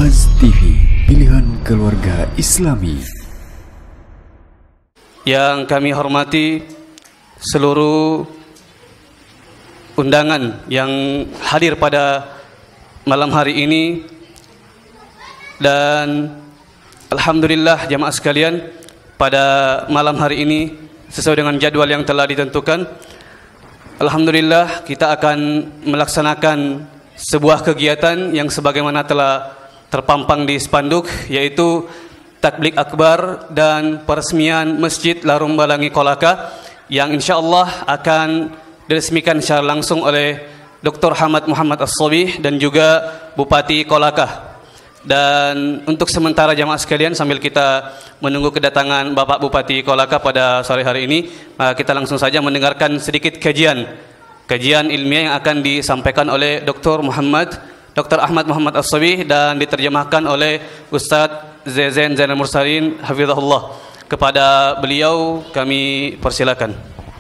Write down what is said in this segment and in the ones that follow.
Muaz TV, pilihan keluarga Islami. Yang kami hormati seluruh undangan yang hadir pada malam hari ini, dan alhamdulillah jamaah sekalian, pada malam hari ini sesuai dengan jadwal yang telah ditentukan, alhamdulillah kita akan melaksanakan sebuah kegiatan yang sebagaimana telah terpampang di spanduk, yaitu takbir akbar dan peresmian Masjid Larum Balangi Kolaka yang insyaallah akan diresmikan secara langsung oleh Dr. Hamad Muhammad As-Sobih dan juga Bupati Kolaka. Dan untuk sementara jamaah sekalian, sambil kita menunggu kedatangan Bapak Bupati Kolaka pada sore hari ini, kita langsung saja mendengarkan sedikit kajian ilmiah yang akan disampaikan oleh Dr. Ahmad Muhammad As-Sobih dan diterjemahkan oleh Ustadz Zain Zainal Mursalin hafizahullah. Kepada beliau kami persilakan.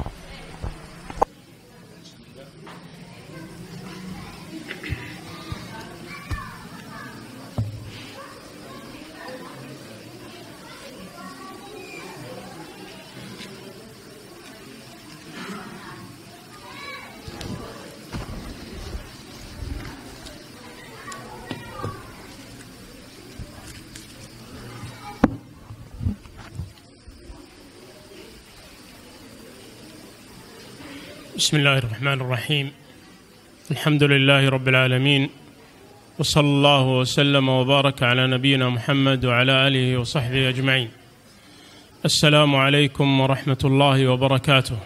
بسم الله الرحمن الرحيم. الحمد لله رب العالمين، وصلى الله وسلم وبارك على نبينا محمد وعلى آله وصحبه أجمعين. السلام عليكم ورحمة الله وبركاته.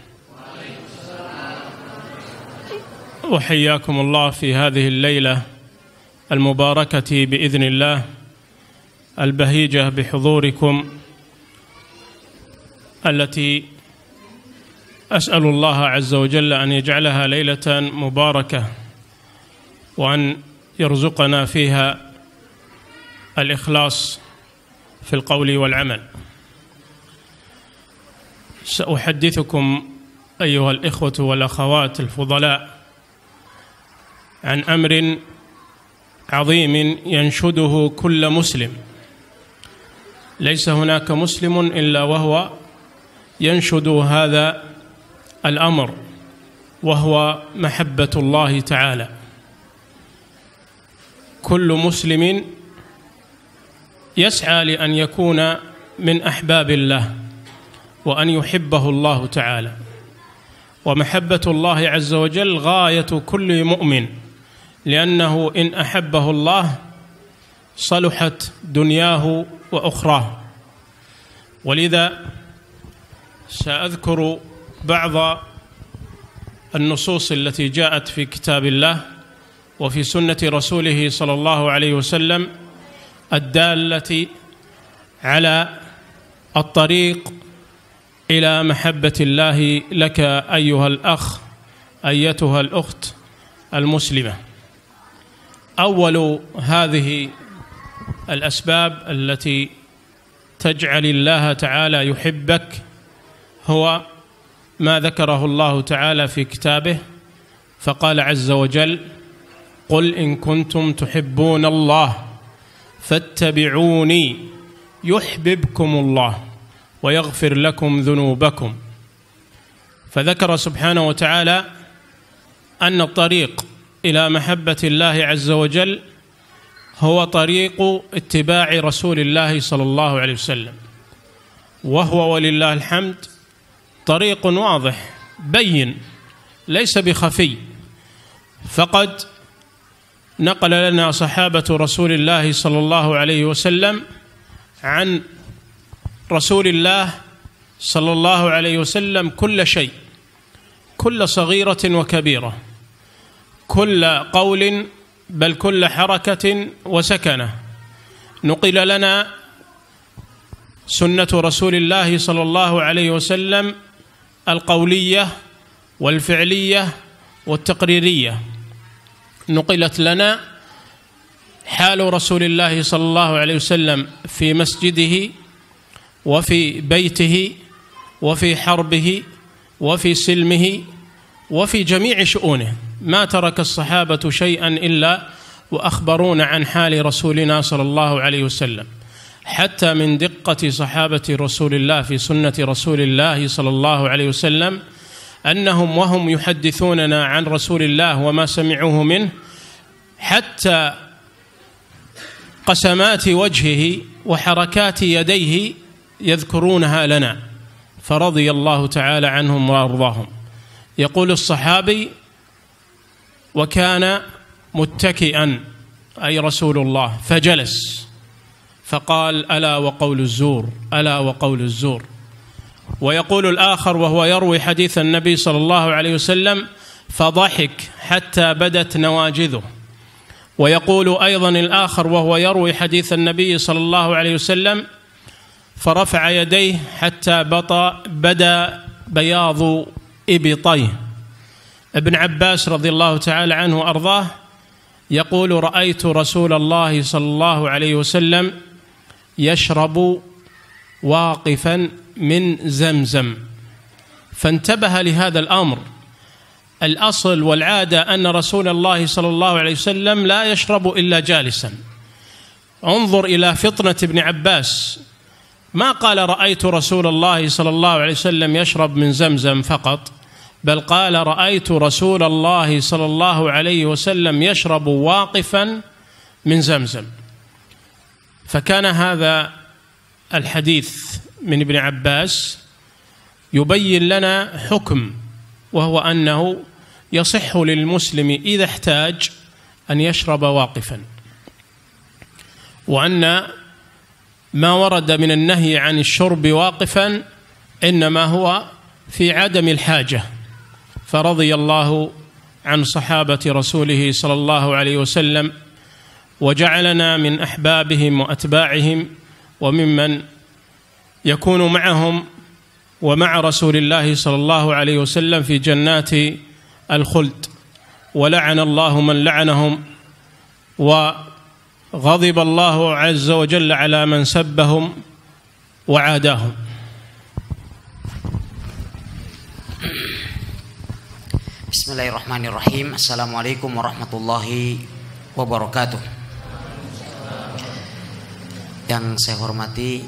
وحياكم الله في هذه الليلة المباركة بإذن الله، البهيجة بحضوركم، التي أسأل الله عز وجل أن يجعلها ليلة مباركة، وأن يرزقنا فيها الإخلاص في القول والعمل. سأحدثكم أيها الإخوة والأخوات الفضلاء عن أمر عظيم ينشده كل مسلم. ليس هناك مسلم إلا وهو ينشد هذا الأمر، وهو محبة الله تعالى. كل مسلم يسعى لأن يكون من أحباب الله وأن يحبه الله تعالى، ومحبة الله عز وجل غاية كل مؤمن، لأنه إن أحبه الله صلحت دنياه وأخراه. ولذا سأذكر بعض النصوص التي جاءت في كتاب الله وفي سنة رسوله صلى الله عليه وسلم الدالة على الطريق إلى محبة الله لك أيها الأخ، أيتها الأخت المسلمة. أول هذه الأسباب التي تجعل الله تعالى يحبك هو ما ذكره الله تعالى في كتابه، فقال عز وجل: قل إن كنتم تحبون الله فاتبعوني يحببكم الله ويغفر لكم ذنوبكم. فذكر سبحانه وتعالى أن الطريق إلى محبة الله عز وجل هو طريق اتباع رسول الله صلى الله عليه وسلم، وهو ولله الحمد طريق واضح بين ليس بخفي. فقد نقل لنا صحابة رسول الله صلى الله عليه وسلم عن رسول الله صلى الله عليه وسلم كل شيء، كل صغيرة وكبيرة، كل قول، بل كل حركة وسكنة. نقل لنا سنة رسول الله صلى الله عليه وسلم القولية والفعلية والتقريرية. نقلت لنا حال رسول الله صلى الله عليه وسلم في مسجده وفي بيته وفي حربه وفي سلمه وفي جميع شؤونه، ما ترك الصحابة شيئا إلا وأخبرونا عن حال رسولنا صلى الله عليه وسلم، حتى من دقة صحابة رسول الله في سنة رسول الله صلى الله عليه وسلم أنهم وهم يحدثوننا عن رسول الله وما سمعوه منه حتى قسمات وجهه وحركات يديه يذكرونها لنا، فرضي الله تعالى عنهم وأرضاهم. يقول الصحابي: وكان متكئا أي رسول الله فجلس فقال: ألا وقول الزور، ألا وقول الزور. ويقول الآخر وهو يروي حديث النبي صلى الله عليه وسلم: فضحك حتى بدت نواجذه. ويقول أيضا الآخر وهو يروي حديث النبي صلى الله عليه وسلم: فرفع يديه حتى بدا بياض إبطيه. ابن عباس رضي الله تعالى عنه وأرضاه يقول: رأيت رسول الله صلى الله عليه وسلم يشرب واقفا من زمزم، فانتبه لهذا الأمر. الأصل والعادة أن رسول الله صلى الله عليه وسلم لا يشرب إلا جالسا. انظر إلى فطنة ابن عباس، ما قال رأيت رسول الله صلى الله عليه وسلم يشرب من زمزم فقط، بل قال رأيت رسول الله صلى الله عليه وسلم يشرب واقفا من زمزم. فكان هذا الحديث من ابن عباس يبين لنا حكم، وهو أنه يصح للمسلم إذا احتاج أن يشرب واقفا، وأن ما ورد من النهي عن الشرب واقفا إنما هو في عدم الحاجة. فرضي الله عن صحابة رسوله صلى الله عليه وسلم، وجعلنا من أحبابهم وأتباعهم وممن يكون معهم ومع رسول الله صلى الله عليه وسلم في جنات الخلد. ولعن الله من لعنهم، وغضب الله عز وجل على من سبهم وعاداهم. Bismillahirrahmanirrahim. Assalamualaikum warahmatullahi wabarakatuh. Yang saya hormati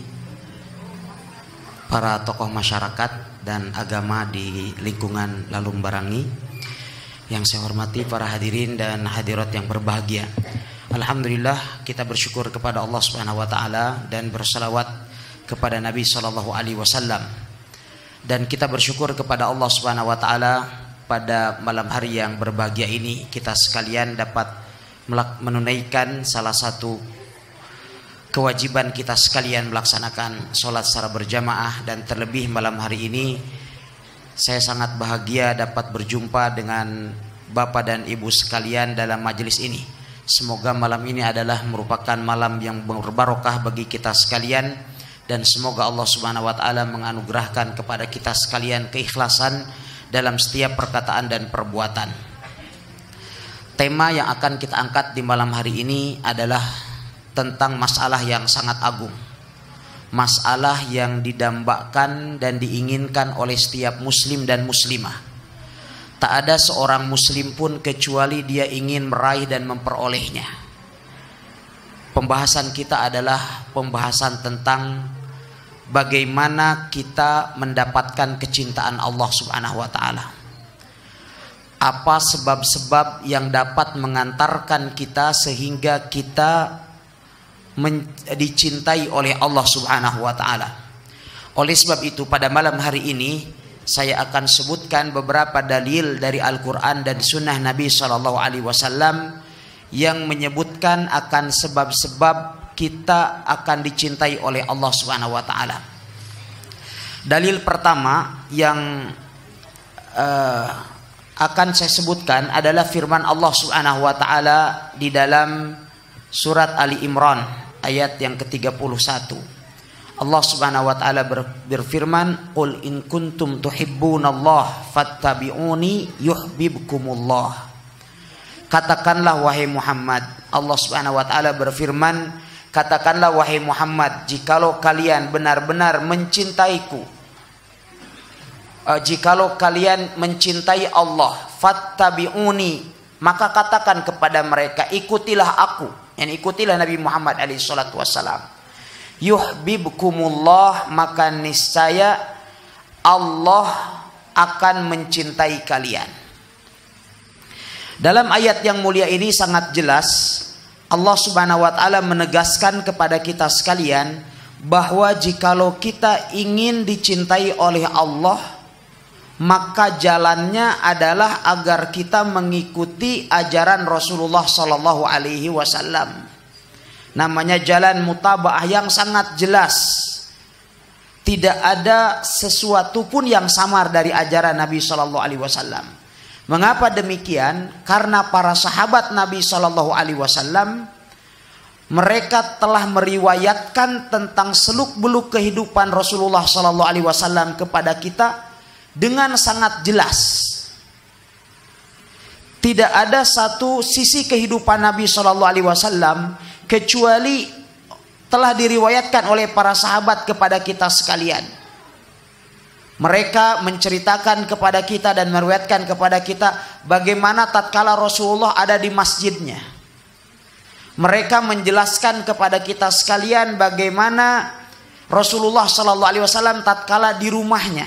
para tokoh masyarakat dan agama di lingkungan Lalung Barangi, yang saya hormati para hadirin dan hadirat yang berbahagia. Alhamdulillah, kita bersyukur kepada Allah Subhanahu wa taala dan bersalawat kepada Nabi sallallahu alaihi wasallam. Dan kita bersyukur kepada Allah Subhanahu wa taala pada malam hari yang berbahagia ini kita sekalian dapat menunaikan salah satu kewajiban kita sekalian, melaksanakan sholat secara berjamaah. Dan terlebih malam hari ini saya sangat bahagia dapat berjumpa dengan Bapak dan Ibu sekalian dalam majelis ini. Semoga malam ini adalah merupakan malam yang berbarokah bagi kita sekalian, dan semoga Allah Subhanahu wa taala menganugerahkan kepada kita sekalian keikhlasan dalam setiap perkataan dan perbuatan. Tema yang akan kita angkat di malam hari ini adalah tentang masalah yang sangat agung, masalah yang didambakan dan diinginkan oleh setiap muslim dan muslimah. Tak ada seorang muslim pun kecuali dia ingin meraih dan memperolehnya. Pembahasan kita adalah pembahasan tentang bagaimana kita mendapatkan kecintaan Allah Subhanahu wa taala. Apa sebab-sebab yang dapat mengantarkan kita sehingga kita dicintai oleh Allah Subhanahu wa taala. Oleh sebab itu pada malam hari ini saya akan sebutkan beberapa dalil dari Al-Qur'an dan sunnah Nabi sallallahu alaihi wasallam yang menyebutkan akan sebab-sebab kita akan dicintai oleh Allah Subhanahu wa taala. Dalil pertama yang akan saya sebutkan adalah firman Allah Subhanahu wa taala di dalam surat Ali Imran ayat yang ke-31. Allah Subhanahu wa taala berfirman, "Qul in kuntum tuhibbunallaha fattabi'uni yuhibbukumullah." Katakanlah wahai Muhammad, Allah Subhanahu wa taala berfirman, katakanlah wahai Muhammad, jikalau kalian benar-benar mencintaiku, jikalau kalian mencintai Allah, fattabi'uni, maka katakan kepada mereka, ikutilah aku, ikutilah Nabi Muhammad SAW. Yuhibbukumullah, maka niscaya Allah akan mencintai kalian. Dalam ayat yang mulia ini sangat jelas Allah Subhanahu wa taala menegaskan kepada kita sekalian bahwa jikalau kita ingin dicintai oleh Allah, maka jalannya adalah agar kita mengikuti ajaran Rasulullah sallallahu alaihi wasallam. Namanya jalan mutabaah yang sangat jelas. Tidak ada sesuatu pun yang samar dari ajaran Nabi sallallahu alaihi wasallam. Mengapa demikian? Karena para sahabat Nabi sallallahu alaihi wasallam mereka telah meriwayatkan tentang seluk-beluk kehidupan Rasulullah sallallahu alaihi wasallam kepada kita dengan sangat jelas. Tidak ada satu sisi kehidupan Nabi sallallahu alaihi wasallam kecuali telah diriwayatkan oleh para sahabat kepada kita sekalian. Mereka menceritakan kepada kita dan meriwayatkan kepada kita bagaimana tatkala Rasulullah ada di masjidnya. Mereka menjelaskan kepada kita sekalian bagaimana Rasulullah sallallahu alaihi wasallam tatkala di rumahnya.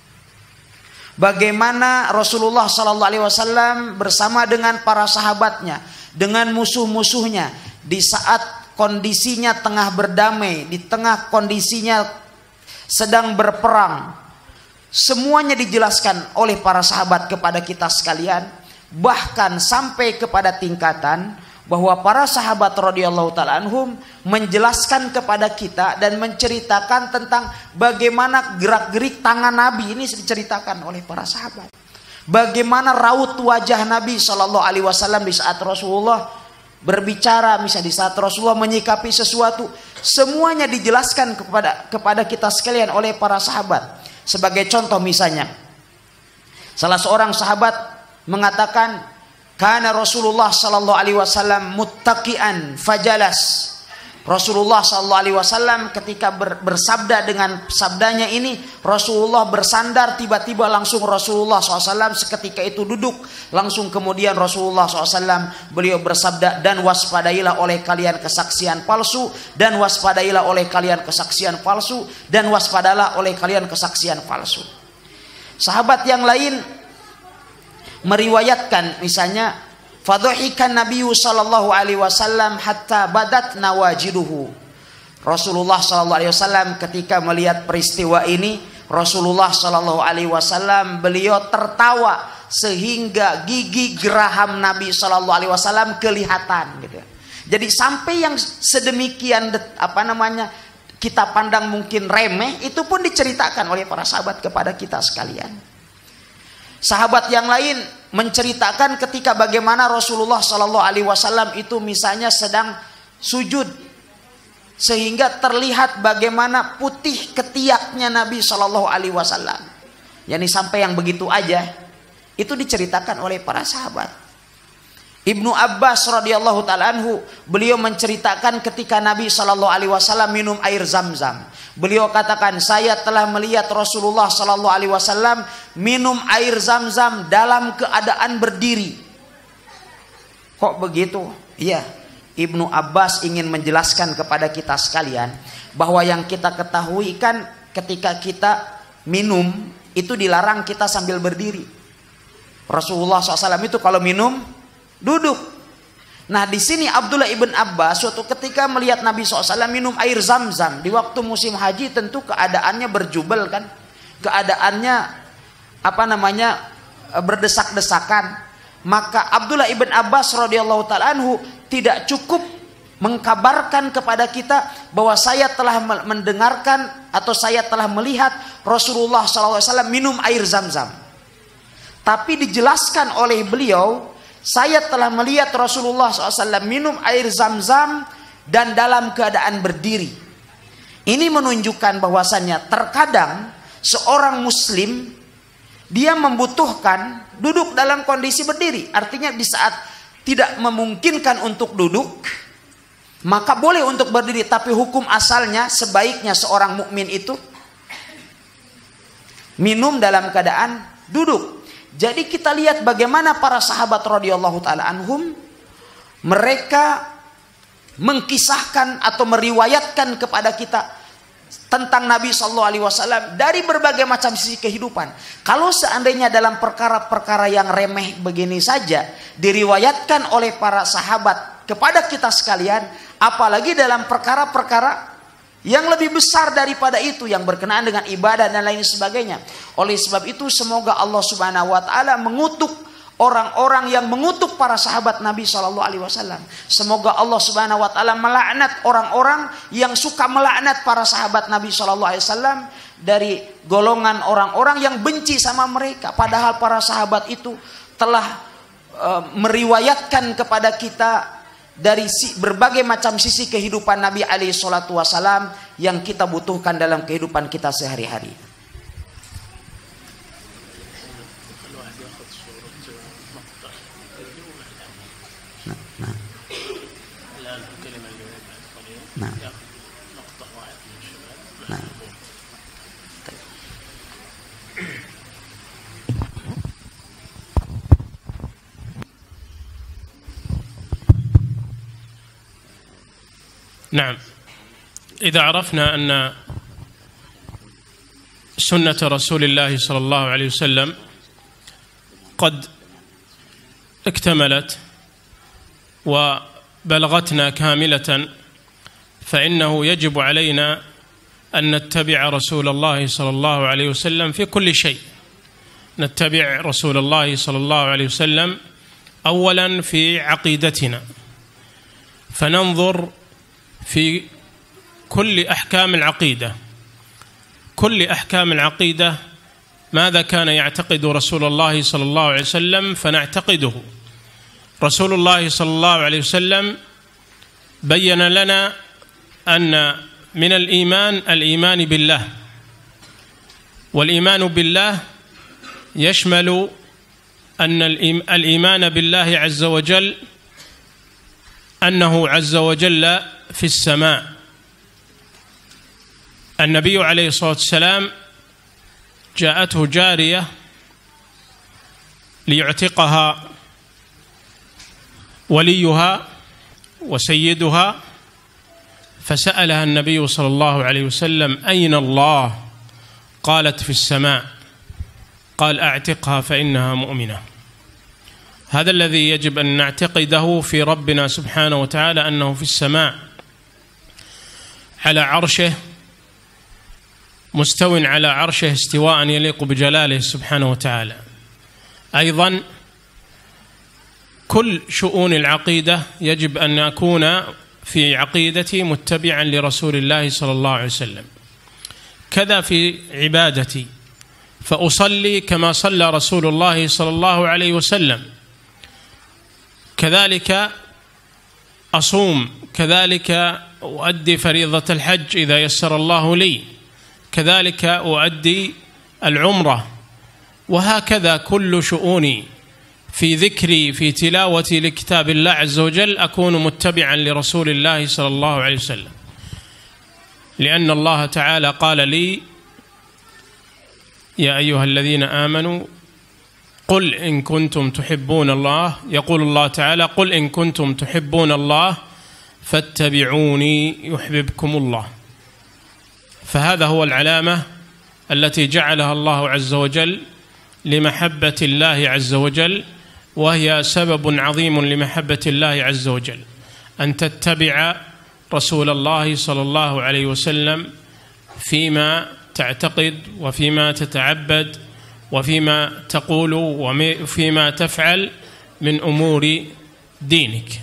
Bagaimana Rasulullah sallallahu alaihi wasallam bersama dengan para sahabatnya, dengan musuh-musuhnya di saat kondisinya tengah berdamai, di tengah kondisinya sedang berperang. Semuanya dijelaskan oleh para sahabat kepada kita sekalian, bahkan sampai kepada tingkatan bahwa para sahabat radhiyallahu taala anhum menjelaskan kepada kita dan menceritakan tentang bagaimana gerak-gerik tangan Nabi ini diceritakan oleh para sahabat. Bagaimana raut wajah Nabi sallallahu alaihi wasallam di saat Rasulullah berbicara, misalnya di saat Rasulullah menyikapi sesuatu, semuanya dijelaskan kepada kita sekalian oleh para sahabat. Sebagai contoh misalnya, salah seorang sahabat mengatakan, kana Rasulullah sallallahu alaihi wasallam muttaqian fajalas. Rasulullah sallallahu alaihi wasallam ketika bersabda dengan sabdanya ini, Rasulullah bersandar, tiba-tiba langsung Rasulullah SAW seketika itu duduk. Langsung kemudian Rasulullah SAW beliau bersabda, dan waspadailah oleh kalian kesaksian palsu, dan waspadailah oleh kalian kesaksian palsu, dan waspadalah oleh kalian kesaksian palsu. Sahabat yang lain meriwayatkan misalnya, fadhahikan Nabiyyu sallallahu alaihi wasallam hatta badat nawajiduhu. Rasulullah sallallahu alaihi wasallam ketika melihat peristiwa ini, Rasulullah sallallahu alaihi wasallam beliau tertawa sehingga gigi geraham Nabi sallallahu alaihi wasallam kelihatan gitu. Jadi sampai yang sedemikian kita pandang mungkin remeh, itu pun diceritakan oleh para sahabat kepada kita sekalian. Sahabat yang lain menceritakan ketika bagaimana Rasulullah sallallahu alaihi wasallam itu misalnya sedang sujud sehingga terlihat bagaimana putih ketiaknya Nabi sallallahu alaihi wasallam. Yani sampai yang begitu aja itu diceritakan oleh para sahabat. Ibnu Abbas radhiyallahu taala anhu beliau menceritakan ketika Nabi sallallahu alaihi wasallam minum air Zam-Zam. Beliau katakan, saya telah melihat Rasulullah sallallahu alaihi wasallam minum air Zam-Zam dalam keadaan berdiri. Kok begitu? Iya, Ibnu Abbas ingin menjelaskan kepada kita sekalian bahwa yang kita ketahui kan ketika kita minum itu dilarang kita sambil berdiri. Rasulullah SAW itu kalau minum duduk. Nah di sini Abdullah ibn Abbas suatu ketika melihat Nabi SAW minum air Zam-Zam di waktu musim haji, tentu keadaannya berjubel kan, keadaannya berdesak-desakan. Maka Abdullah ibn Abbas radhiyallahu taala anhu tidak cukup mengkabarkan kepada kita bahwa saya telah mendengarkan atau saya telah melihat Rasulullah SAW minum air Zam-Zam, tapi dijelaskan oleh beliau, saya telah melihat Rasulullah SAW minum air Zam-Zam dan dalam keadaan berdiri. Ini menunjukkan bahwasannya terkadang seorang muslim dia membutuhkan duduk dalam kondisi berdiri. Artinya di saat tidak memungkinkan untuk duduk, maka boleh untuk berdiri. Tapi hukum asalnya sebaiknya seorang mukmin itu minum dalam keadaan duduk. Jadi kita lihat bagaimana para sahabat radhiyallahu taala anhum, mereka mengkisahkan atau meriwayatkan kepada kita tentang Nabi Shallallahu Alaihi Wasallam dari berbagai macam sisi kehidupan. Kalau seandainya dalam perkara-perkara yang remeh begini saja diriwayatkan oleh para sahabat kepada kita sekalian, apalagi dalam perkara-perkara yang lebih besar daripada itu, yang berkenaan dengan ibadah dan lain sebagainya. Oleh sebab itu, semoga Allah Subhanahu Wa Taala mengutuk orang-orang yang mengutuk para sahabat Nabi Shallallahu Alaihi Wasallam. Semoga Allah Subhanahu Wa Taala melaknat orang-orang yang suka melaknat para sahabat Nabi Shallallahu Alaihi Wasallam, dari golongan orang-orang yang benci sama mereka. Padahal para sahabat itu telah meriwayatkan kepada kita dari berbagai macam sisi kehidupan Nabi alaihi salatu wasallam yang kita butuhkan dalam kehidupan kita sehari-hari. نعم، إذا عرفنا أن سنة رسول الله صلى الله عليه وسلم قد اكتملت وبلغتنا كاملة، فإنه يجب علينا أن نتبع رسول الله صلى الله عليه وسلم في كل شيء. نتبع رسول الله صلى الله عليه وسلم أولا في عقيدتنا، فننظر في كل أحكام العقيدة، كل أحكام العقيدة ماذا كان يعتقد رسول الله صلى الله عليه وسلم فنعتقده. رسول الله صلى الله عليه وسلم بين لنا أن من الإيمان بالله، والإيمان بالله يشمل أن الإيمان بالله عز وجل أنه عز وجل في السماء. النبي عليه الصلاة والسلام جاءته جارية ليعتقها وليها وسيدها، فسألها النبي صلى الله عليه وسلم: أين الله؟ قالت: في السماء. قال: أعتقها فإنها مؤمنة. هذا الذي يجب أن نعتقده في ربنا سبحانه وتعالى، أنه في السماء على عرشه، مستو على عرشه استواء يليق بجلاله سبحانه وتعالى. أيضا كل شؤون العقيدة يجب أن أكون في عقيدتي متبعا لرسول الله صلى الله عليه وسلم. كذا في عبادتي، فأصلي كما صلى رسول الله صلى الله عليه وسلم، كذلك أصوم، كذلك أؤدي فريضة الحج إذا يسر الله لي، كذلك أؤدي العمرة، وهكذا كل شؤوني في ذكري، في تلاوتي لكتاب الله عز وجل أكون متبعا لرسول الله صلى الله عليه وسلم، لأن الله تعالى قال لي: يا أيها الذين آمنوا قل إن كنتم تحبون الله، يقول الله تعالى: قل إن كنتم تحبون الله فاتبعوني يحببكم الله. فهذا هو العلامة التي جعلها الله عز وجل لمحبة الله عز وجل، وهي سبب عظيم لمحبة الله عز وجل، أن تتبع رسول الله صلى الله عليه وسلم فيما تعتقد، وفيما تتعبد، وفيما تقول، وفيما تفعل من أمور دينك.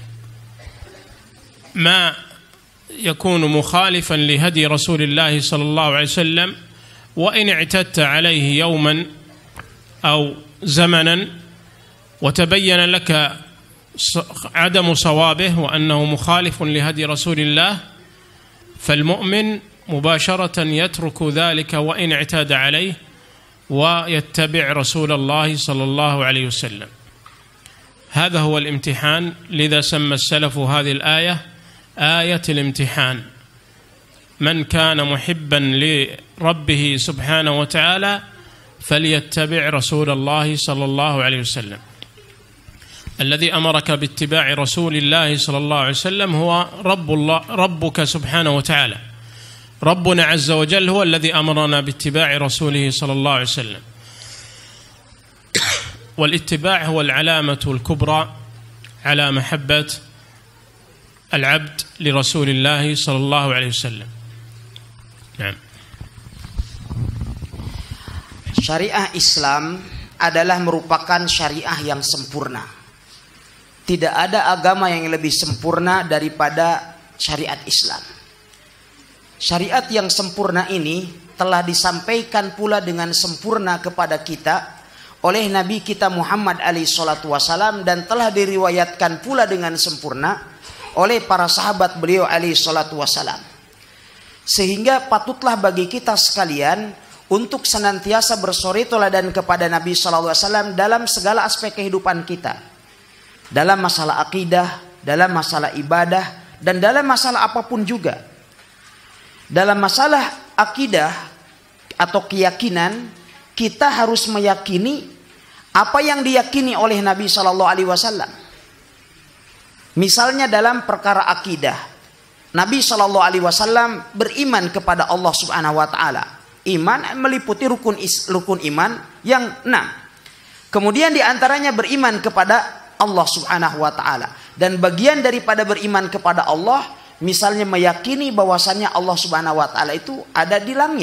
ما يكون مخالفا لهدي رسول الله صلى الله عليه وسلم، وإن اعتدت عليه يوما أو زمنا وتبين لك عدم صوابه وأنه مخالف لهدي رسول الله، فالمؤمن مباشرة يترك ذلك وإن اعتاد عليه ويتبع رسول الله صلى الله عليه وسلم. هذا هو الامتحان، لذا سمى السلف هذه الآية آية الامتحان. من كان محبا لربه سبحانه وتعالى فليتبع رسول الله صلى الله عليه وسلم. الذي أمرك باتباع رسول الله صلى الله عليه وسلم هو ربك سبحانه وتعالى. ربنا عز وجل هو الذي أمرنا باتباع رسوله صلى الله عليه وسلم. والاتباع هو العلامة الكبرى على محبة العبد لرسول الله صلى الله عليه وسلم. نعم. Syariah Islam adalah merupakan syariah yang sempurna. Tidak ada agama yang lebih sempurna daripada syariat Islam. Syariat yang sempurna ini telah disampaikan pula dengan sempurna kepada kita oleh Nabi kita Muhammad alaihi salatu wasalam, dan telah diriwayatkan pula dengan sempurna oleh para sahabat beliau alaihi salatu wasalam. Sehingga patutlah bagi kita sekalian untuk senantiasa bersuri teladan kepada Nabi sallallahu alaihi wasallam dalam segala aspek kehidupan kita. Dalam masalah akidah, dalam masalah ibadah, dan dalam masalah apapun juga. Dalam masalah akidah atau keyakinan, kita harus meyakini apa yang diyakini oleh Nabi sallallahu alaihi wasallam. Misalnya dalam perkara akidah, Nabi sallallahu alaihi wasallam beriman kepada Allah Subhanahu wa taala. Iman meliputi rukun iman yang 6. Kemudian diantaranya beriman kepada Allah Subhanahu wa ta'ala. Dan bagian daripada beriman kepada Allah, misalnya meyakini bahwasannya Allah Subhanahu wa ta'ala itu ada di langit.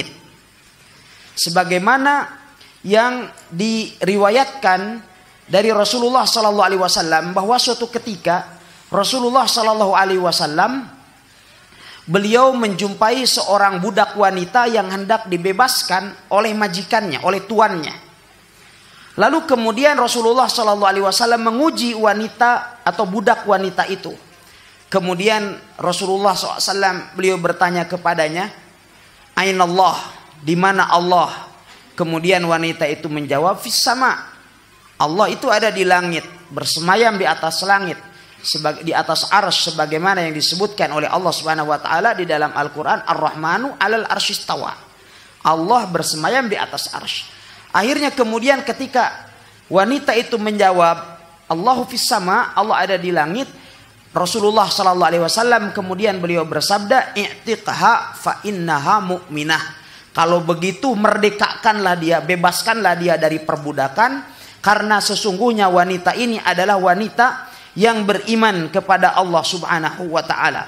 Sebagaimana yang diriwayatkan dari Rasulullah sallallahu alaihi wasallam bahwa suatu ketika Rasulullah sallallahu alaihi wasallam beliau menjumpai seorang budak wanita yang hendak dibebaskan oleh majikannya, oleh tuannya. Lalu kemudian Rasulullah sallallahu alaihi wasallam menguji wanita atau budak wanita itu. Kemudian Rasulullah SAW beliau bertanya kepadanya, "Aina Allah?" Di mana Allah? Kemudian wanita itu menjawab, "Fis sama." Allah itu ada di langit, bersemayam di atas langit, di atas arsy, sebagaimana yang disebutkan oleh Allah Subhanahu wa taala di dalam Al-Qur'an, Ar-Rahmanu 'alal arsy istawa. Allah bersemayam di atas arsy. Akhirnya kemudian ketika wanita itu menjawab, Allahu fis sama, Allah ada di langit, Rasulullah sallallahu alaihi wasallam kemudian beliau bersabda, "I'tiqha fa innaha mu'minah." Kalau begitu merdekakanlah dia, bebaskanlah dia dari perbudakan, karena sesungguhnya wanita ini adalah wanita yang beriman kepada Allah Subhanahu wa taala.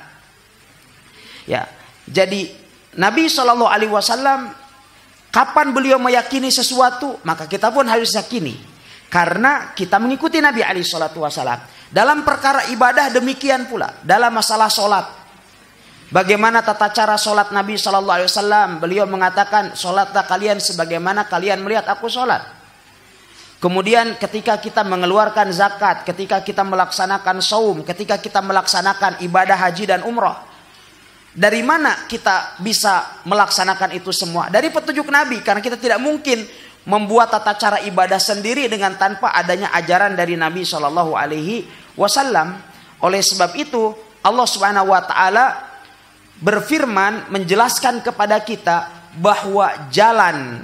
Ya, jadi Nabi sallallahu alaihi wasallam kapan beliau meyakini sesuatu, maka kita pun harus yakini, karena kita mengikuti Nabi alaihi salatu wasallam. Dalam perkara ibadah demikian pula, dalam masalah salat. Bagaimana tata cara salat Nabi sallallahu alaihi wasallam? Beliau mengatakan, "Salatlah kalian sebagaimana kalian melihat aku salat." Kemudian ketika kita mengeluarkan zakat, ketika kita melaksanakan saum, ketika kita melaksanakan ibadah haji dan umrah, dari mana kita bisa melaksanakan itu semua? Dari petunjuk Nabi, karena kita tidak mungkin membuat tata cara ibadah sendiri dengan tanpa adanya ajaran dari Nabi Shallallahu Alaihi Wasallam. Oleh sebab itu Allah Subhanahu Wa Taala berfirman menjelaskan kepada kita bahwa jalan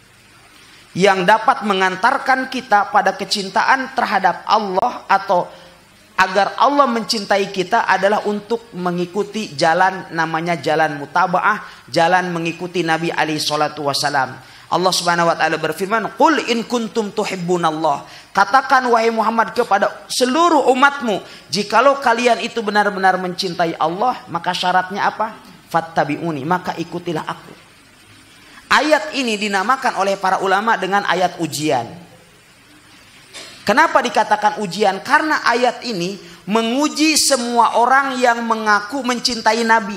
yang dapat mengantarkan kita pada kecintaan terhadap Allah atau agar Allah mencintai kita adalah untuk mengikuti jalan namanya jalan mutabaah, jalan mengikuti Nabi alaihi salatu wasalam. Allah Subhanahu wa taala berfirman, "Qul in kuntum tuhibbunallah." Katakan wahai Muhammad kepada seluruh umatmu, jikalau kalian itu benar-benar mencintai Allah, maka syaratnya apa? Fattabi'uni, maka ikutilah aku. Ayat ini dinamakan oleh para ulama dengan ayat ujian. Kenapa dikatakan ujian? Karena ayat ini menguji semua orang yang mengaku mencintai Nabi.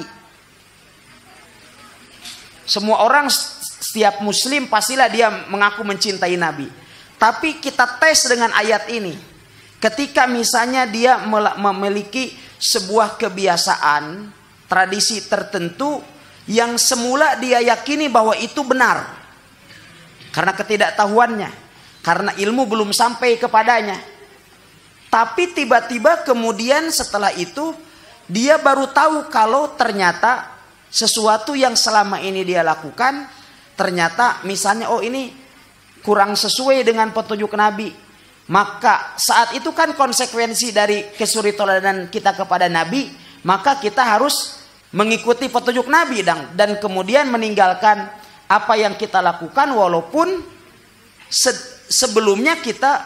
Semua orang, setiap muslim pastilah dia mengaku mencintai Nabi. Tapi kita tes dengan ayat ini. Ketika misalnya dia memiliki sebuah kebiasaan, tradisi tertentu yang semula dia yakini bahwa itu benar, karena ketidaktahuannya, karena ilmu belum sampai kepadanya. Tapi tiba-tiba kemudian setelah itu dia baru tahu kalau ternyata sesuatu yang selama ini dia lakukan, ternyata misalnya, oh ini kurang sesuai dengan petunjuk Nabi, maka saat itu kan konsekuensi dari kesuri teladan kita kepada Nabi, maka kita harus mengikuti petunjuk Nabi dan kemudian meninggalkan apa yang kita lakukan walaupun sebelumnya kita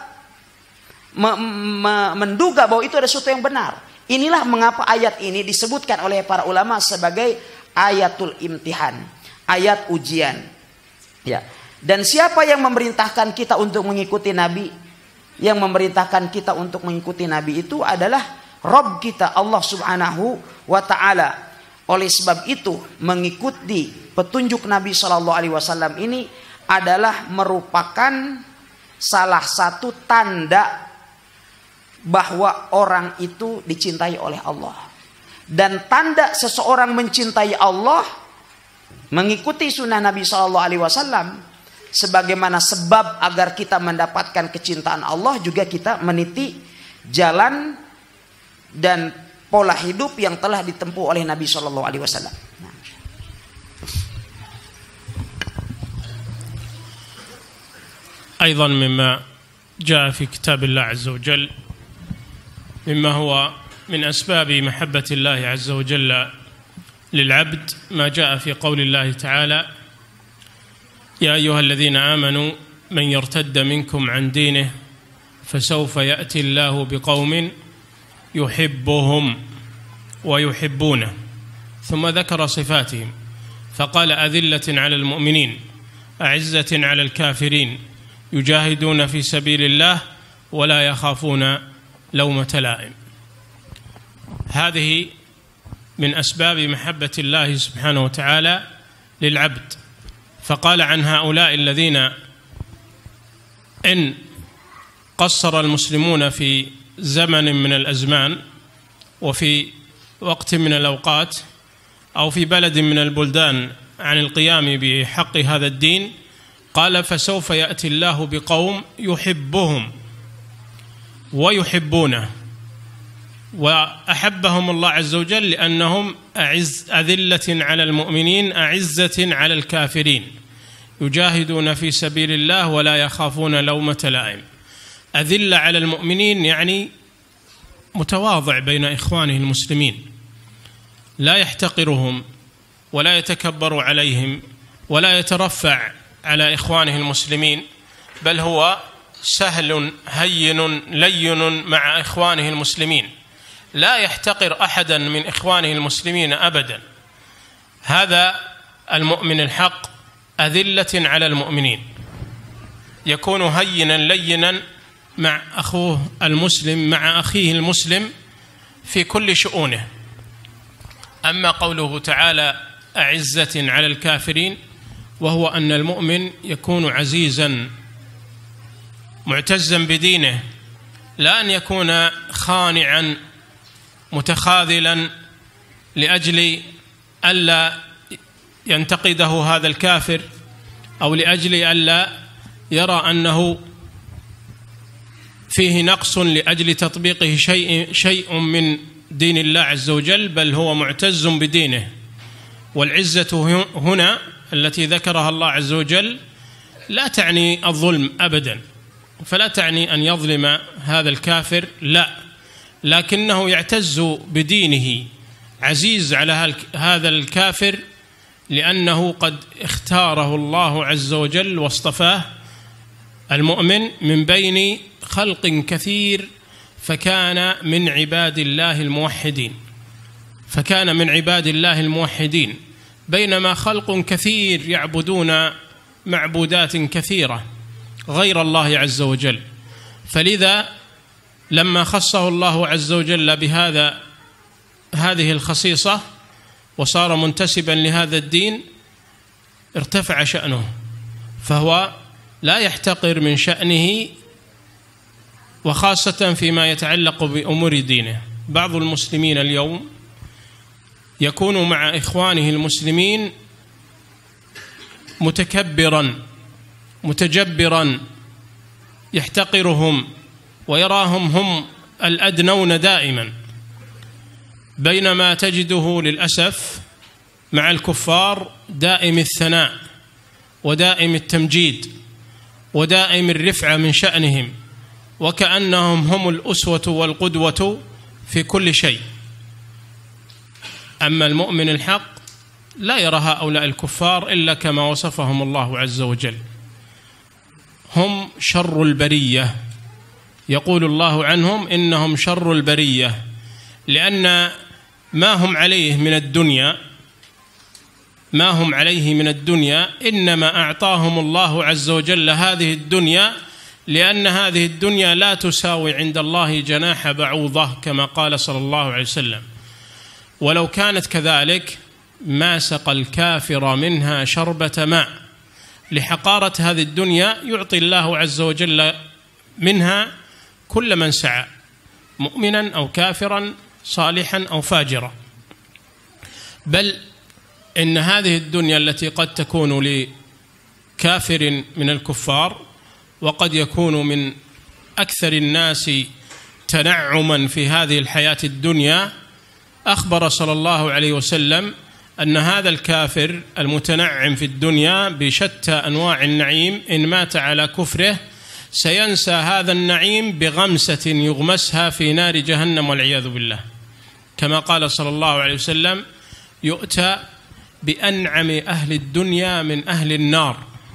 menduga bahwa itu ada sesuatu yang benar. Inilah mengapa ayat ini disebutkan oleh para ulama sebagai ayatul imtihan, ayat ujian. Ya. Dan siapa yang memerintahkan kita untuk mengikuti Nabi? Yang memerintahkan kita untuk mengikuti Nabi itu adalah Rabb kita, Allah Subhanahu wa taala. Oleh sebab itu, mengikuti petunjuk Nabi sallallahu alaihi wasallam ini adalah merupakan salah satu tanda bahwa orang itu dicintai oleh Allah. Dan tanda seseorang mencintai Allah, mengikuti sunnah Nabi sallallahu alaihi wasallam, sebagaimana sebab agar kita mendapatkan kecintaan Allah, juga kita meniti jalan dan pola hidup yang telah ditempuh oleh Nabi sallallahu alaihi wasallam. أيضا مما جاء في كتاب الله عز وجل مما هو من أسباب محبة الله عز وجل للعبد ما جاء في قول الله تعالى: يا أيها الذين آمنوا من يرتد منكم عن دينه فسوف يأتي الله بقوم يحبهم ويحبونه، ثم ذكر صفاتهم فقال: أذلة على المؤمنين أعزة على الكافرين يجاهدون في سبيل الله ولا يخافون لومة لائم. هذه من أسباب محبة الله سبحانه وتعالى للعبد. فقال عن هؤلاء الذين إن قصر المسلمون في زمن من الأزمان وفي وقت من الأوقات أو في بلد من البلدان عن القيام بحق هذا الدين، قال: فسوف يأتي الله بقوم يحبهم ويحبونه، وأحبهم الله عز وجل لأنهم أذلة على المؤمنين أعزة على الكافرين يجاهدون في سبيل الله ولا يخافون لومة لائم. أذلة على المؤمنين يعني متواضع بين إخوانه المسلمين، لا يحتقرهم ولا يتكبر عليهم ولا يترفع على إخوانه المسلمين، بل هو سهل هين لين مع إخوانه المسلمين، لا يحتقر أحدا من إخوانه المسلمين أبدا. هذا المؤمن الحق أذلة على المؤمنين، يكون هينا لينا مع أخوه المسلم، مع أخيه المسلم في كل شؤونه. أما قوله تعالى: أعزة على الكافرين، وهو أن المؤمن يكون عزيزا معتزا بدينه، لا أن يكون خانعا متخاذلا لأجل ألا ينتقده هذا الكافر أو لأجل ألا يرى أنه فيه نقص لأجل تطبيقه شيء من دين الله عز وجل، بل هو معتز بدينه. والعزة هنا التي ذكرها الله عز وجل لا تعني الظلم أبدا، فلا تعني أن يظلم هذا الكافر، لا، لكنه يعتز بدينه، عزيز على هذا الكافر لأنه قد اختاره الله عز وجل واصطفاه المؤمن من بين خلق كثير، فكان من عباد الله الموحدين، بينما خلق كثير يعبدون معبودات كثيرة غير الله عز وجل. فلذا لما خصه الله عز وجل هذه الخصيصة وصار منتسبا لهذا الدين ارتفع شأنه، فهو لا يحتقر من شأنه، وخاصة فيما يتعلق بأمور دينه. بعض المسلمين اليوم يكون مع إخوانه المسلمين متجبرا يحتقرهم ويراهم هم الأدنون دائما، بينما تجده للأسف مع الكفار دائم الثناء ودائم التمجيد ودائم الرفعة من شأنهم، وكأنهم هم الأسوة والقدوة في كل شيء. أما المؤمن الحق لا يرى هؤلاء الكفار إلا كما وصفهم الله عز وجل، هم شر البرية. يقول الله عنهم إنهم شر البرية، لأن ما هم عليه من الدنيا إنما أعطاهم الله عز وجل هذه الدنيا، لأن هذه الدنيا لا تساوي عند الله جناح بعوضة كما قال صلى الله عليه وسلم، ولو كانت كذلك ما سقى الكافر منها شربة ماء. لحقارة هذه الدنيا يعطي الله عز وجل منها كل من سعى، مؤمنا أو كافرا، صالحا أو فاجرا. بل إن هذه الدنيا التي قد تكون لكافر من الكفار وقد يكون من أكثر الناس تنعما في هذه الحياة الدنيا، أخبر صلى الله عليه وسلم أن هذا الكافر المتنعم في الدنيا بشتى أنواع النعيم إن مات على كفره سينسى هذا النعيم بغمسة يغمسها في نار جهنم والعياذ بالله، كما قال صلى الله عليه وسلم: يؤتى بأنعم أهل الدنيا من أهل النار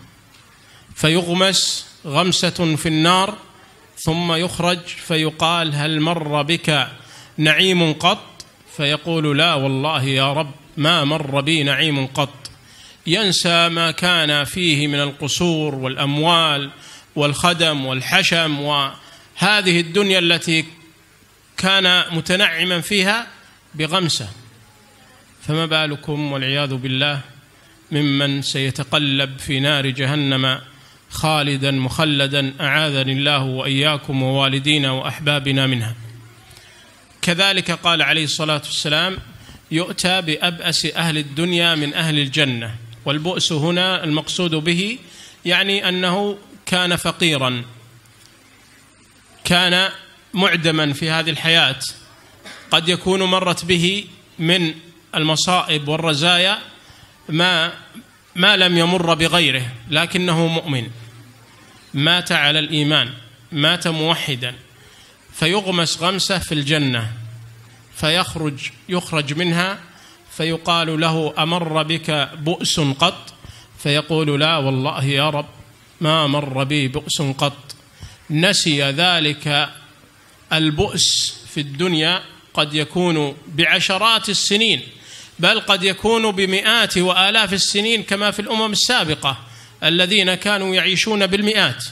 فيغمس غمسة في النار، ثم يخرج فيقال: هل مر بك نعيم قط؟ فيقول: لا والله يا رب ما مر بي نعيم قط. ينسى ما كان فيه من القصور والأموال والخدم والحشم وهذه الدنيا التي كان متنعما فيها بغمسة، فما بالكم والعياذ بالله ممن سيتقلب في نار جهنم خالدا مخلدا، أعاذني الله وإياكم ووالدينا وأحبابنا منها. كذلك قال عليه الصلاة والسلام: يؤتى بأبأس أهل الدنيا من أهل الجنة. والبؤس هنا المقصود به يعني أنه كان فقيرا، كان معدما في هذه الحياة، قد يكون مرت به من المصائب والرزايا ما لم يمر بغيره، لكنه مؤمن مات على الإيمان، مات موحدا، فيغمس غمسة في الجنة يخرج منها فيقال له: أمر بك بؤس قط؟ فيقول: لا والله يا رب ما مر بي بؤس قط. نسي ذلك البؤس في الدنيا، قد يكون بعشرات السنين، بل قد يكون بمئات وآلاف السنين كما في الأمم السابقة الذين كانوا يعيشون بالمئات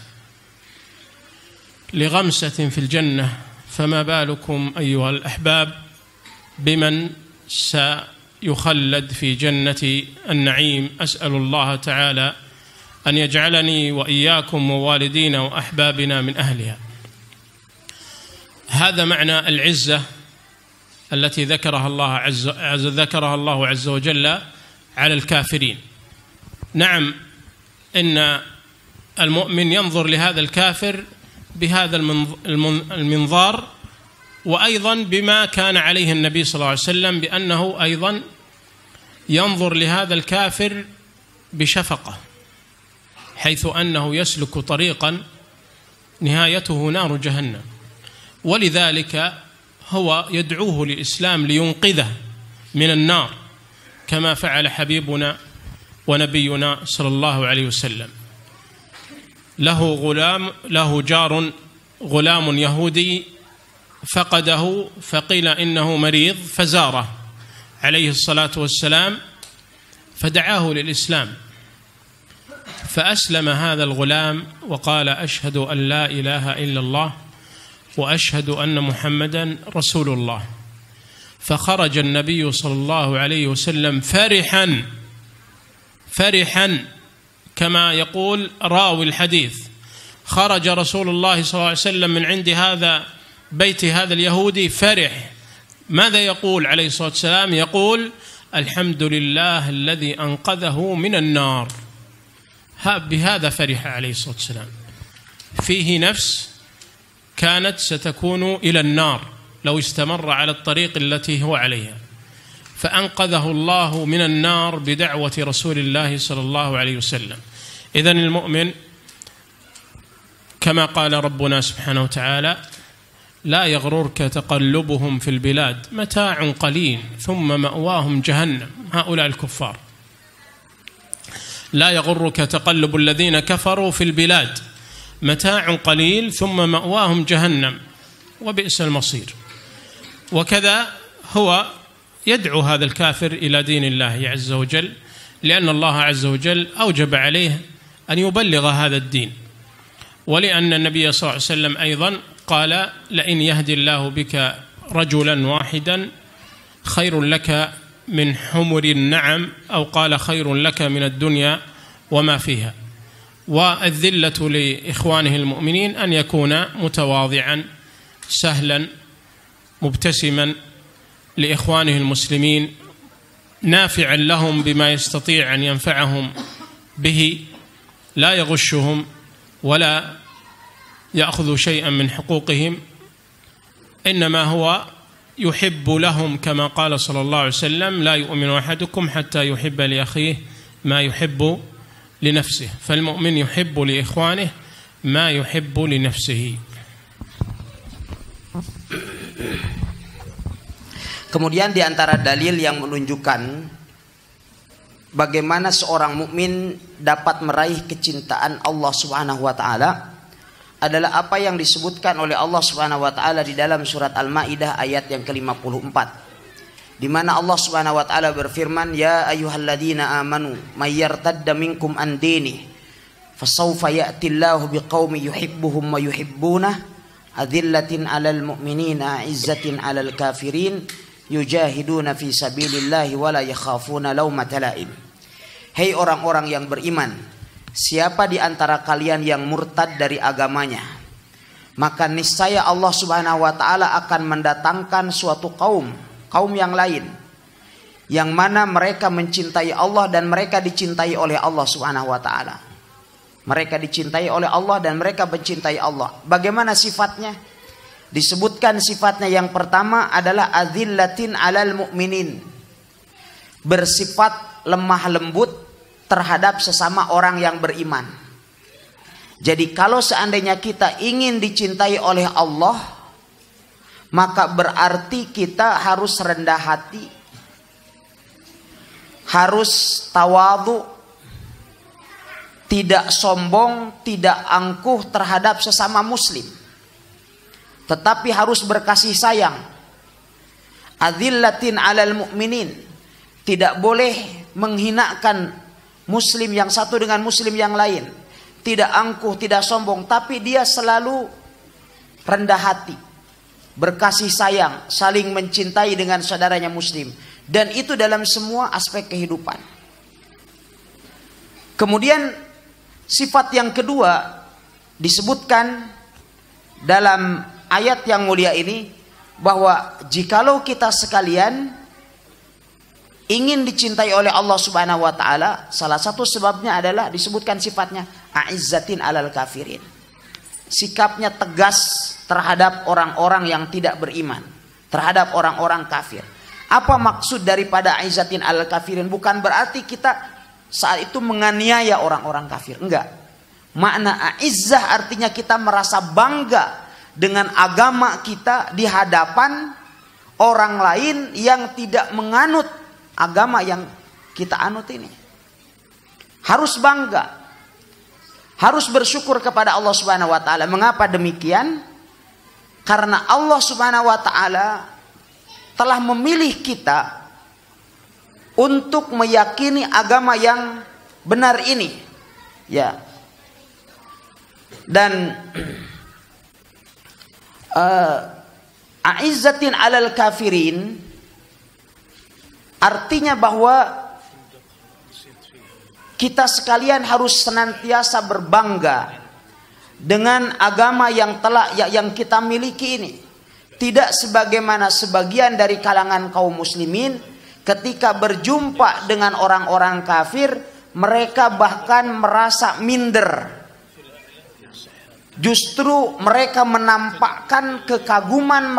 لغمسة في الجنة. فما بالكم أيها الأحباب بمن سيخلد في جنة النعيم. أسأل الله تعالى أن يجعلني وإياكم ووالدينا وأحبابنا من أهلها. هذا معنى العزة التي ذكرها الله عز وجل على الكافرين. نعم، إن المؤمن ينظر لهذا الكافر بهذا المنظار، وأيضا بما كان عليه النبي صلى الله عليه وسلم، بأنه أيضا ينظر لهذا الكافر بشفقة، حيث أنه يسلك طريقا نهايته نار جهنم، ولذلك هو يدعوه للإسلام لينقذه من النار، كما فعل حبيبنا ونبينا صلى الله عليه وسلم. له جار غلام يهودي فقده، فقيل إنه مريض، فزاره عليه الصلاة والسلام فدعاه للإسلام، فأسلم هذا الغلام وقال: أشهد أن لا إله إلا الله وأشهد أن محمدا رسول الله. فخرج النبي صلى الله عليه وسلم فرحا كما يقول راوي الحديث: خرج رسول الله صلى الله عليه وسلم من عند هذا بيت هذا اليهودي فرح. ماذا يقول عليه الصلاة والسلام؟ يقول: الحمد لله الذي أنقذه من النار. بهذا فرح عليه الصلاة والسلام. فيه نفس كانت ستكون إلى النار لو استمر على الطريق التي هو عليها، فأنقذه الله من النار بدعوة رسول الله صلى الله عليه وسلم. إذن المؤمن كما قال ربنا سبحانه وتعالى: لا يغررك تقلبهم في البلاد متاع قليل ثم مأواهم جهنم. هؤلاء الكفار. لا يغرك تقلب الذين كفروا في البلاد متاع قليل ثم مأواهم جهنم وبئس المصير. وكذا هو يدعو هذا الكافر إلى دين الله عز وجل، لأن الله عز وجل أوجب عليه أن يبلغ هذا الدين، ولأن النبي صلى الله عليه وسلم أيضا قال: لئن يهدي الله بك رجلا واحدا خير لك من حمر النعم، أو قال: خير لك من الدنيا وما فيها. والذلة لإخوانه المؤمنين أن يكون متواضعا سهلا مبتسما لإخوانه المسلمين، نافعا لهم بما يستطيع أن ينفعهم به، لا يغشهم ولا يأخذ شيئا من حقوقهم، إنما هو يحب لهم كما قال صلى الله عليه وسلم: لا يؤمن أحدكم حتى يحب لأخيه ما يحب لنفسه. فالمؤمن يحب لإخوانه ما يحب لنفسه. Kemudian di antara dalil yang menunjukkan bagaimana seorang mukmin dapat meraih kecintaan Allah Subhanahu wa taala adalah apa yang disebutkan oleh Allah Subhanahu wa taala di dalam surat Al-Maidah ayat yang ke-54, di mana Allah Subhanahu wa taala berfirman: "Ya ayyuhalladzina amanu may yartadda minkum an dinihi fasawfa ya'tillahu biqaumin yuhibbuhum wa yuhibbunah adzillatin 'alal mu'minina 'izzatin 'alal kafirin yujahiduna fi sabilillahi wa la yakhafuna laumata laim." Hei orang-orang yang beriman, siapa di antara kalian yang murtad dari agamanya, maka niscaya Allah Subhanahu wa taala akan mendatangkan suatu kaum yang lain yang mana mereka mencintai Allah dan mereka dicintai oleh Allah Subhanahu wa taala. Mereka dicintai oleh Allah dan mereka mencintai Allah. Bagaimana sifatnya? Disebutkan sifatnya yang pertama adalah adzillatin 'alal mu'minin, bersifat lemah lembut terhadap sesama orang yang beriman. Jadi kalau seandainya kita ingin dicintai oleh Allah, maka berarti kita harus rendah hati, harus tawadhu, tidak sombong, tidak angkuh terhadap sesama muslim, tetapi harus berkasih sayang. Adzillatin 'alal mu'minin, tidak boleh menghinakan muslim yang satu dengan muslim yang lain, tidak angkuh, tidak sombong, tapi dia selalu rendah hati, berkasih sayang, saling mencintai dengan saudaranya muslim, dan itu dalam semua aspek kehidupan. Kemudian sifat yang kedua disebutkan dalam ayat yang mulia ini, bahwa jikalau kita sekalian ingin dicintai oleh Allah Subhanahu wa taala, salah satu sebabnya adalah disebutkan sifatnya a'izzatin 'alal kafirin. Sikapnya tegas terhadap orang-orang yang tidak beriman, terhadap orang-orang kafir. Apa maksud daripada a'izzatin 'alal kafirin? Bukan berarti kita saat itu menganiaya orang-orang kafir, enggak. Makna a'izzah artinya kita merasa bangga dengan agama kita di hadapan orang lain yang tidak menganut agama yang kita anut ini. Harus bangga, harus bersyukur kepada Allah Subhanahu wa taala. Mengapa demikian? Karena Allah Subhanahu wa taala telah memilih kita untuk meyakini agama yang benar ini, ya. Dan a'izzatin 'alal kafirin artinya bahwa kita sekalian harus senantiasa berbangga dengan agama yang kita miliki ini. Tidak sebagaimana sebagian dari kalangan kaum muslimin ketika berjumpa dengan orang-orang kafir, mereka bahkan merasa minder. Justru mereka menampakkan kekaguman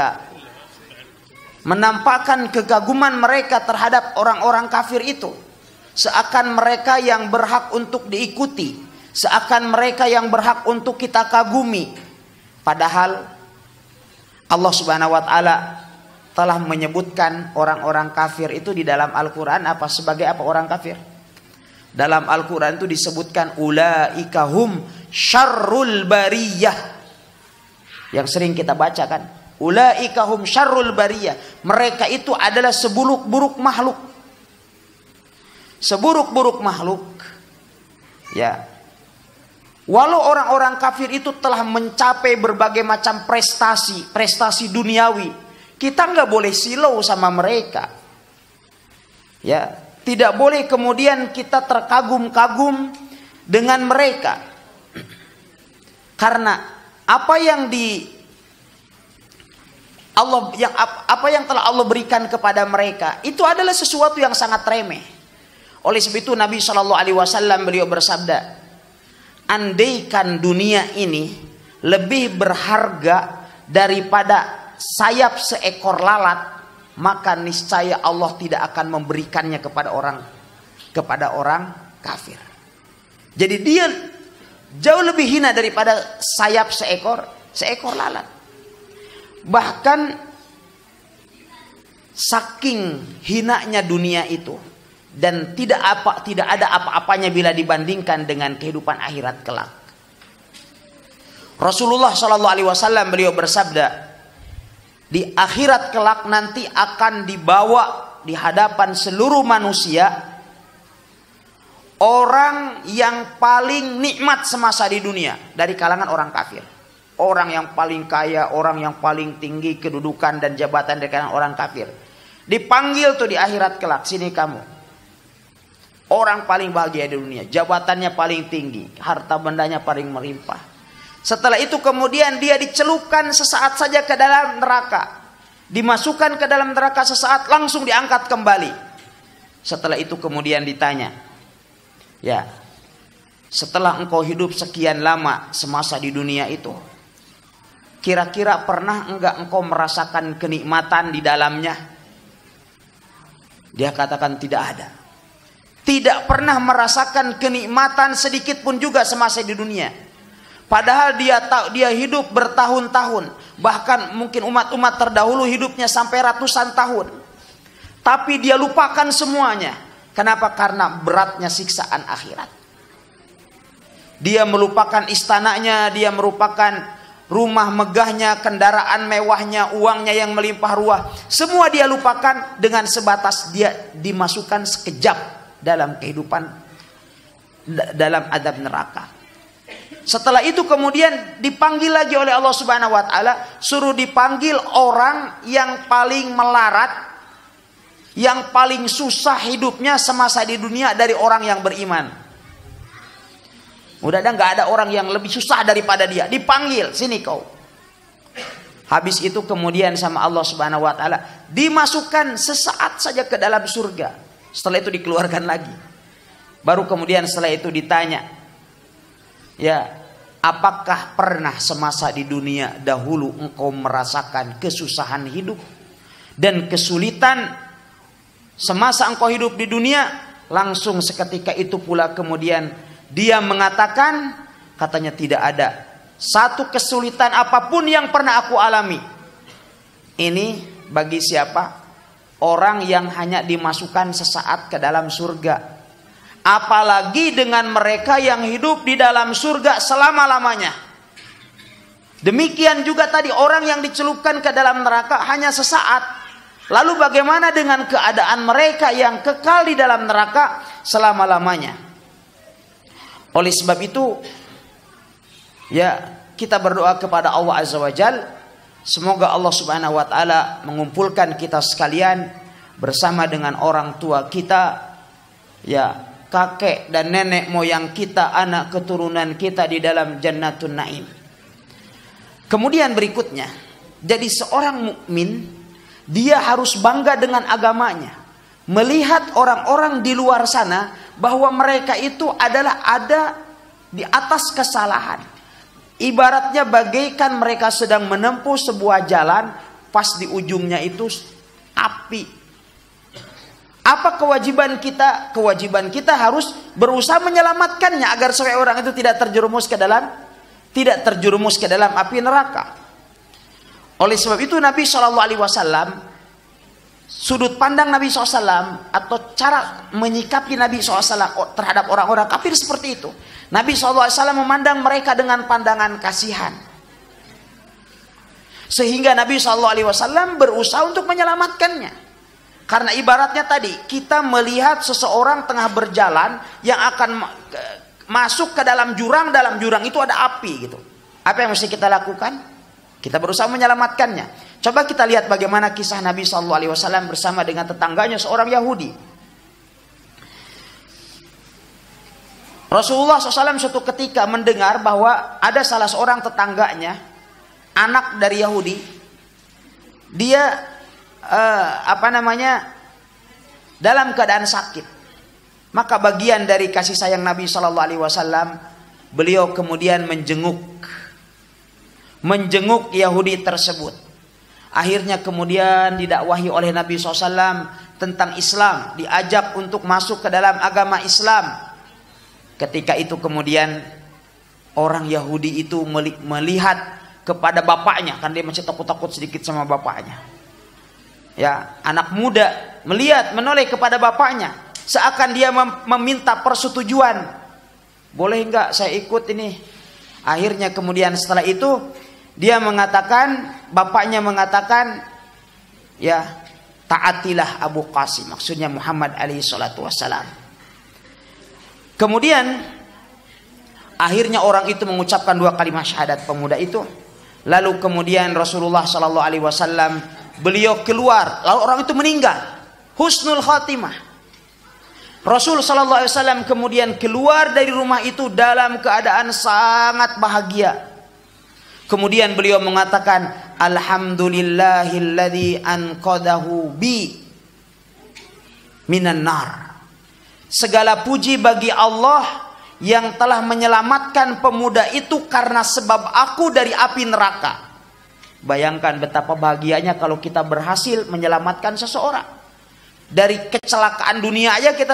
mereka terhadap orang-orang kafir itu, seakan mereka yang berhak untuk diikuti, seakan mereka yang berhak untuk kita kagumi. Padahal Allah Subhanahu wa taala telah menyebutkan orang-orang kafir itu di dalam Al-Qur'an apa sebagai apa orang kafir? Dalam Al-Qur'an itu disebutkan ulaika hum syarrul bariyah. Yang sering kita baca kan? Ulaika hum syarrul bariyah. Mereka itu adalah seburuk-buruk makhluk. Seburuk-buruk makhluk. Ya. Walau orang-orang kafir itu telah mencapai berbagai macam prestasi duniawi, kita nggak boleh silau sama mereka. Ya, tidak boleh kemudian kita terkagum-kagum dengan mereka. Karena apa yang telah Allah berikan kepada mereka itu adalah sesuatu yang sangat remeh. Oleh sebab itu Nabi Shallallahu Alaihi Wasallam beliau bersabda, andaikan dunia ini lebih berharga daripada sayap seekor lalat, maka niscaya Allah tidak akan memberikannya kepada orang kafir. Jadi dia jauh lebih hina daripada sayap seekor lalat. Bahkan saking hinanya dunia itu, dan tidak ada apa-apanya bila dibandingkan dengan kehidupan akhirat kelak. Rasulullah Shallallahu Alaihi Wasallam beliau bersabda, di akhirat kelak nanti akan dibawa di hadapan seluruh manusia orang yang paling nikmat semasa di dunia dari kalangan orang kafir. Orang yang paling kaya, orang yang paling tinggi kedudukan dan jabatan dari kalangan orang kafir. Dipanggil tuh di akhirat kelak, sini kamu. Orang paling bahagia di dunia, jabatannya paling tinggi, harta bendanya paling melimpah. Setelah itu kemudian dia dicelupkan sesaat saja ke dalam neraka. Dimasukkan ke dalam neraka sesaat, langsung diangkat kembali. Setelah itu kemudian ditanya, ya, setelah engkau hidup sekian lama semasa di dunia itu, kira-kira pernah enggak engkau merasakan kenikmatan di dalamnya? Dia katakan tidak ada. Tidak pernah merasakan kenikmatan sedikit pun juga semasa di dunia. Padahal dia hidup bertahun-tahun, bahkan mungkin umat-umat terdahulu hidupnya sampai ratusan tahun. Tapi dia lupakan semuanya. Kenapa? Karena beratnya siksaan akhirat. Dia melupakan istananya, dia melupakan rumah megahnya, kendaraan mewahnya, uangnya yang melimpah ruah. Semua dia lupakan dengan sebatas dia dimasukkan sekejap dalam kehidupan, dalam azab neraka. Setelah itu kemudian dipanggil lagi oleh Allah Subhanahu wa taala, suruh dipanggil orang yang paling melarat, yang paling susah hidupnya semasa di dunia dari orang yang beriman. Mudah-mudahan nggak ada orang yang lebih susah daripada dia. Dipanggil, sini kau. Habis itu kemudian sama Allah Subhanahu wa taala dimasukkan sesaat saja ke dalam surga. Setelah itu dikeluarkan lagi. Baru kemudian setelah itu ditanya, ya, apakah pernah semasa di dunia dahulu engkau merasakan kesusahan hidup dan kesulitan semasa engkau hidup di dunia? Langsung seketika itu pula kemudian dia mengatakan, katanya tidak ada satu kesulitan apapun yang pernah aku alami. Ini bagi siapa? Orang yang hanya dimasukkan sesaat ke dalam surga. Apalagi dengan mereka yang hidup di dalam surga selama-lamanya. Demikian juga tadi orang yang dicelupkan ke dalam neraka hanya sesaat. Lalu bagaimana dengan keadaan mereka yang kekal di dalam neraka selama-lamanya? Oleh sebab itu, ya, kita berdoa kepada Allah Azza wa Jalla, semoga Allah Subhanahu wa taala mengumpulkan kita sekalian bersama dengan orang tua kita, ya, kakek dan nenek moyang kita, anak keturunan kita di dalam Jannatun Naim. Kemudian berikutnya, jadi seorang mukmin dia harus bangga dengan agamanya. Melihat orang-orang di luar sana bahwa mereka itu adalah ada di atas kesalahan. Ibaratnya bagaikan mereka sedang menempuh sebuah jalan, pas di ujungnya itu api. Apa kewajiban kita? Kewajiban kita harus berusaha menyelamatkannya agar supaya orang itu tidak terjerumus ke dalam api neraka. Oleh sebab itu Nabi SAW, sudut pandang Nabi SAW atau cara menyikapi Nabi SAW terhadap orang-orang kafir seperti itu. Nabi SAW memandang mereka dengan pandangan kasihan, sehingga Nabi SAW berusaha untuk menyelamatkannya. Karena ibaratnya tadi, kita melihat seseorang tengah berjalan yang akan masuk ke dalam jurang itu ada api gitu. Apa yang mesti kita lakukan? Kita berusaha menyelamatkannya. Coba kita lihat bagaimana kisah Nabi SAW bersama dengan tetangganya seorang Yahudi. Rasulullah SAW suatu ketika mendengar bahwa ada salah seorang tetangganya, anak dari Yahudi, dia dalam keadaan sakit. Maka bagian dari kasih sayang Nabi SAW, beliau kemudian menjenguk Yahudi tersebut. Akhirnya kemudian didakwahi oleh Nabi SAW tentang Islam, diajak untuk masuk ke dalam agama Islam. Ketika itu kemudian orang Yahudi itu melihat kepada bapaknya, kan dia masih takut-takut sedikit sama bapaknya. Ya, anak muda menoleh kepada bapaknya, seakan dia meminta persetujuan. Boleh enggak saya ikut ini? Akhirnya kemudian setelah itu bapaknya mengatakan, ya, taatilah Abu Qasim, maksudnya Muhammad alaihi salatu wassalam. Kemudian akhirnya orang itu mengucapkan 2 kalimat syahadat, pemuda itu. Lalu kemudian Rasulullah SAW beliau keluar, lalu orang itu meninggal, husnul khatimah. Rasul SAW kemudian keluar dari rumah itu dalam keadaan sangat bahagia. Kemudian beliau mengatakan, alhamdulillahilladzi anqadahu bi minan nar. Segala puji bagi Allah yang telah menyelamatkan pemuda itu karena sebab aku dari api neraka. Bayangkan betapa bahagianya kalau kita berhasil menyelamatkan seseorang dari kecelakaan dunia aja, kita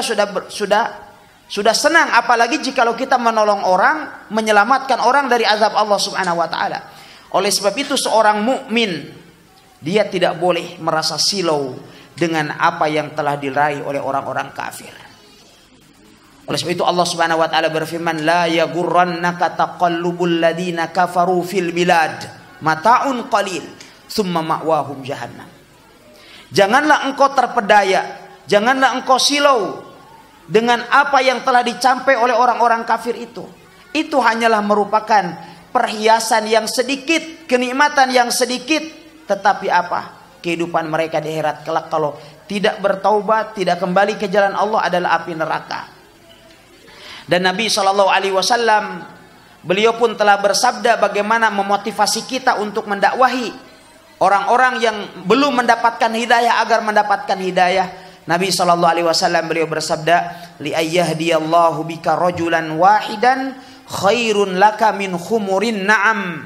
sudah senang, apalagi jikalau kita menolong orang, menyelamatkan orang dari azab Allah Subhanahu wa taala. Oleh sebab itu seorang mukmin dia tidak boleh merasa silau dengan apa yang telah diraih oleh orang-orang kafir. Oleh sebab itu Allah Subhanahu wa taala berfirman, la yaghurrannaka taqallubul ladina kafaru fil bilad mata'un qalil thumma ma'wahum jahannam. Janganlah engkau terpedaya, janganlah engkau silau dengan apa yang telah dicapai oleh orang-orang kafir itu. Itu hanyalah merupakan perhiasan yang sedikit, kenikmatan yang sedikit, tetapi apa? Kehidupan mereka di akhirat kelak kalau tidak bertaubat, tidak kembali ke jalan Allah adalah api neraka. Dan Nabi SAW beliau pun telah bersabda bagaimana memotivasi kita untuk mendakwahi orang-orang yang belum mendapatkan hidayah agar mendapatkan hidayah. Nabi SAW beliau bersabda, li ayyahdiyallahu bika rajulan wahidan khairun laka min khumurin na'am.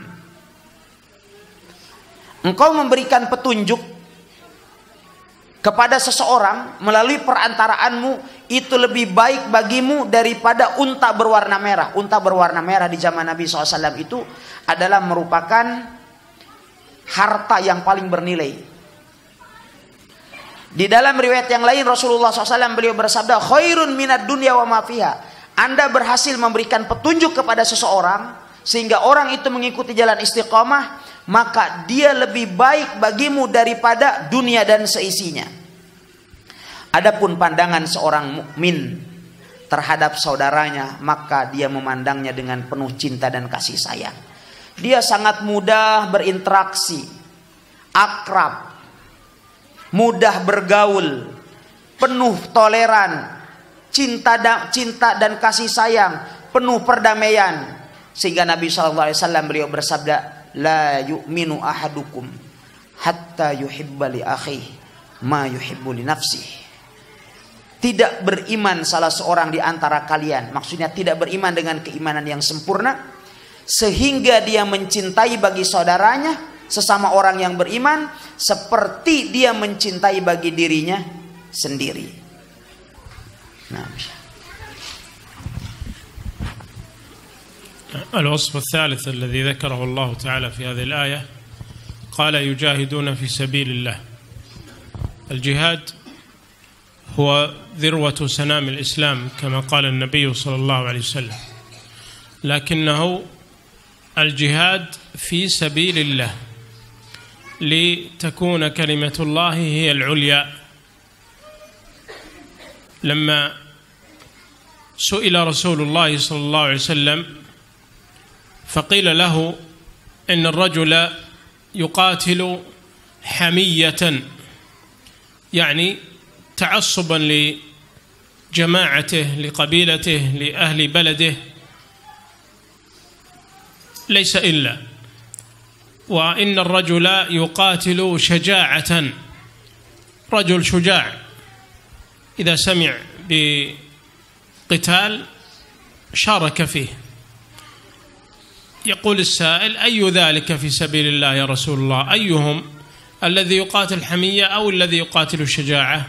Engkau memberikan petunjuk kepada seseorang melalui perantaraanmu itu lebih baik bagimu daripada unta berwarna merah. Unta berwarna merah di zaman Nabi SAW itu adalah merupakan harta yang paling bernilai. Di dalam riwayat yang lain Rasulullah SAW beliau bersabda, khairun minad dunya wa ma fiha. Anda berhasil memberikan petunjuk kepada seseorang sehingga orang itu mengikuti jalan istiqamah, maka dia lebih baik bagimu daripada dunia dan seisinya. Adapun pandangan seorang mukmin terhadap saudaranya, maka dia memandangnya dengan penuh cinta dan kasih sayang. Dia sangat mudah berinteraksi, akrab, mudah bergaul, penuh toleran, cinta dan kasih sayang, penuh perdamaian. Sehingga Nabi SAW beliau bersabda, la yu'minu ahadukum hatta yuhibba li akhihi ma yuhibbu li nafsihi. Tidak beriman salah seorang di antara kalian, maksudnya tidak beriman dengan keimanan yang sempurna, sehingga dia mencintai bagi saudaranya sesama orang yang beriman seperti dia mencintai bagi dirinya sendiri. Nah. الوصف الثالث الذي ذكره الله تعالى في هذه الآية قال يجاهدون في سبيل الله. الجهاد هو ذروة سنام الإسلام كما قال النبي صلى الله عليه وسلم، لكنه الجهاد في سبيل الله لتكون كلمة الله هي العليا. لما سئل رسول الله صلى الله عليه وسلم فقيل له إن الرجل يقاتل حمية، يعني تعصبا لجماعته لقبيلته لأهل بلده، ليس إلا، وإن الرجل يقاتل شجاعة، رجل شجاع إذا سمع بقتال شارك فيه. يقول السائل أي ذلك في سبيل الله يا رسول الله؟ أيهم الذي يقاتل حمية أو الذي يقاتل شجاعة؟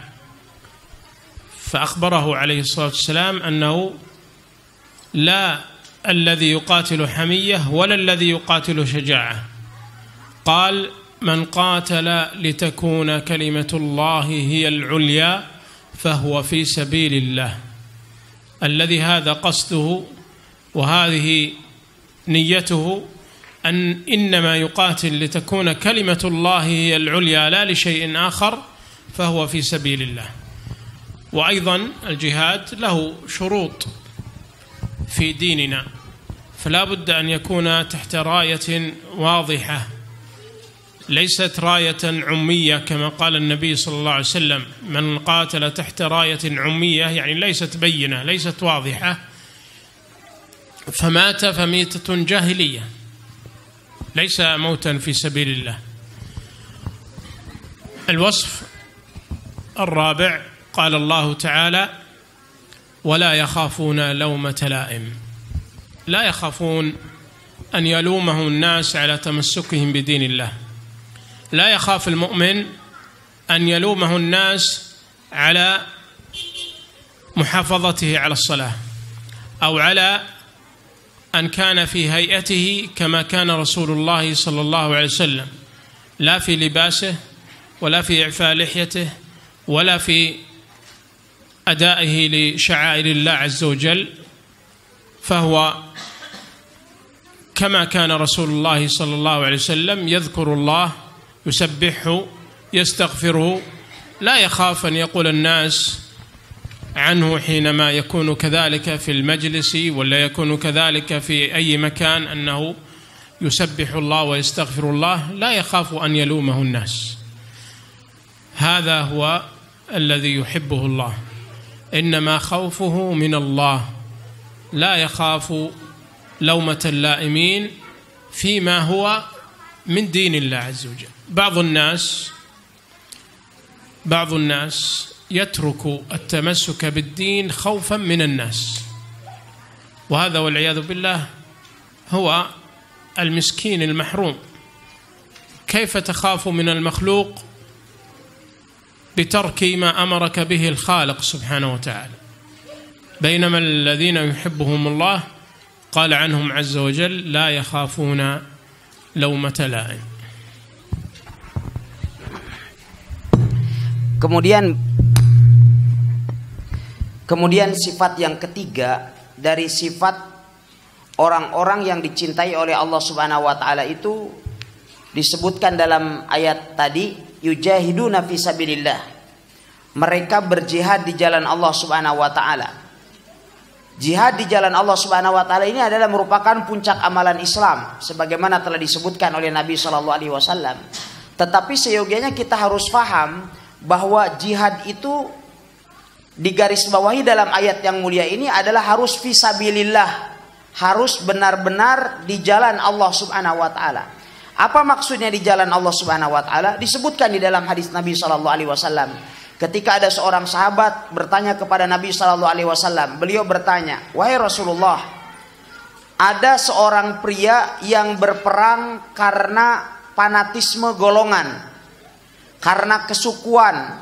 فأخبره عليه الصلاة والسلام أنه لا الذي يقاتل حمية ولا الذي يقاتل شجاعة. قال من قاتل لتكون كلمة الله هي العليا فهو في سبيل الله. الذي هذا قصده وهذه نيته أن إنما يقاتل لتكون كلمة الله هي العليا لا لشيء آخر فهو في سبيل الله. وأيضا الجهاد له شروط في ديننا، فلا بد أن يكون تحت راية واضحة، ليست راية عمية كما قال النبي صلى الله عليه وسلم من قاتل تحت راية عمية، يعني ليست بينة ليست واضحة فمات فميتة جاهلية، ليس موتا في سبيل الله. الوصف الرابع قال الله تعالى ولا يخافون لومة لائم، لا يخافون أن يلومهم الناس على تمسكهم بدين الله. لا يخاف المؤمن أن يلومه الناس على محافظته على الصلاة أو على أن كان في هيئته كما كان رسول الله صلى الله عليه وسلم، لا في لباسه ولا في إعفاء لحيته ولا في أدائه لشعائر الله عز وجل، فهو كما كان رسول الله صلى الله عليه وسلم يذكر الله يسبحه يستغفره، لا يخاف أن يقول الناس عنه حينما يكون كذلك في المجلس ولا يكون كذلك في أي مكان أنه يسبح الله ويستغفر الله، لا يخاف أن يلومه الناس. هذا هو الذي يحبه الله، إنما خوفه من الله، لا يخاف لومة اللائمين فيما هو من دين الله عز وجل. بعض الناس يترك التمسك بالدين خوفا من الناس، وهذا والعياذ بالله هو المسكين المحروم. كيف تخاف من المخلوق بترك ما أمرك به الخالق سبحانه وتعالى؟ بينما الذين يحبهم الله قال عنهم عز وجل لا يخافون لومة لائم. Kemudian sifat yang ketiga dari sifat orang-orang yang dicintai oleh Allah Subhanahu wa taala itu disebutkan dalam ayat tadi, yujahiduna fi sabilillah. Mereka berjihad di jalan Allah Subhanahu wa taala. Jihad di jalan Allah Subhanahu wa taala ini adalah merupakan puncak amalan Islam sebagaimana telah disebutkan oleh Nabi sallallahu alaihi wasallam. Tetapi seyogianya kita harus paham bahwa jihad itu digarisbawahi dalam ayat yang mulia ini adalah harus fisabilillah, harus benar-benar di jalan Allah Subhanahu wa taala. Apa maksudnya di jalan Allah Subhanahu wa taala? Disebutkan di dalam hadis Nabi sallallahu alaihi wasallam. Ketika ada seorang sahabat bertanya kepada Nabi sallallahu alaihi wasallam, beliau bertanya, "Wahai Rasulullah, ada seorang pria yang berperang karena fanatisme golongan, karena kesukuan,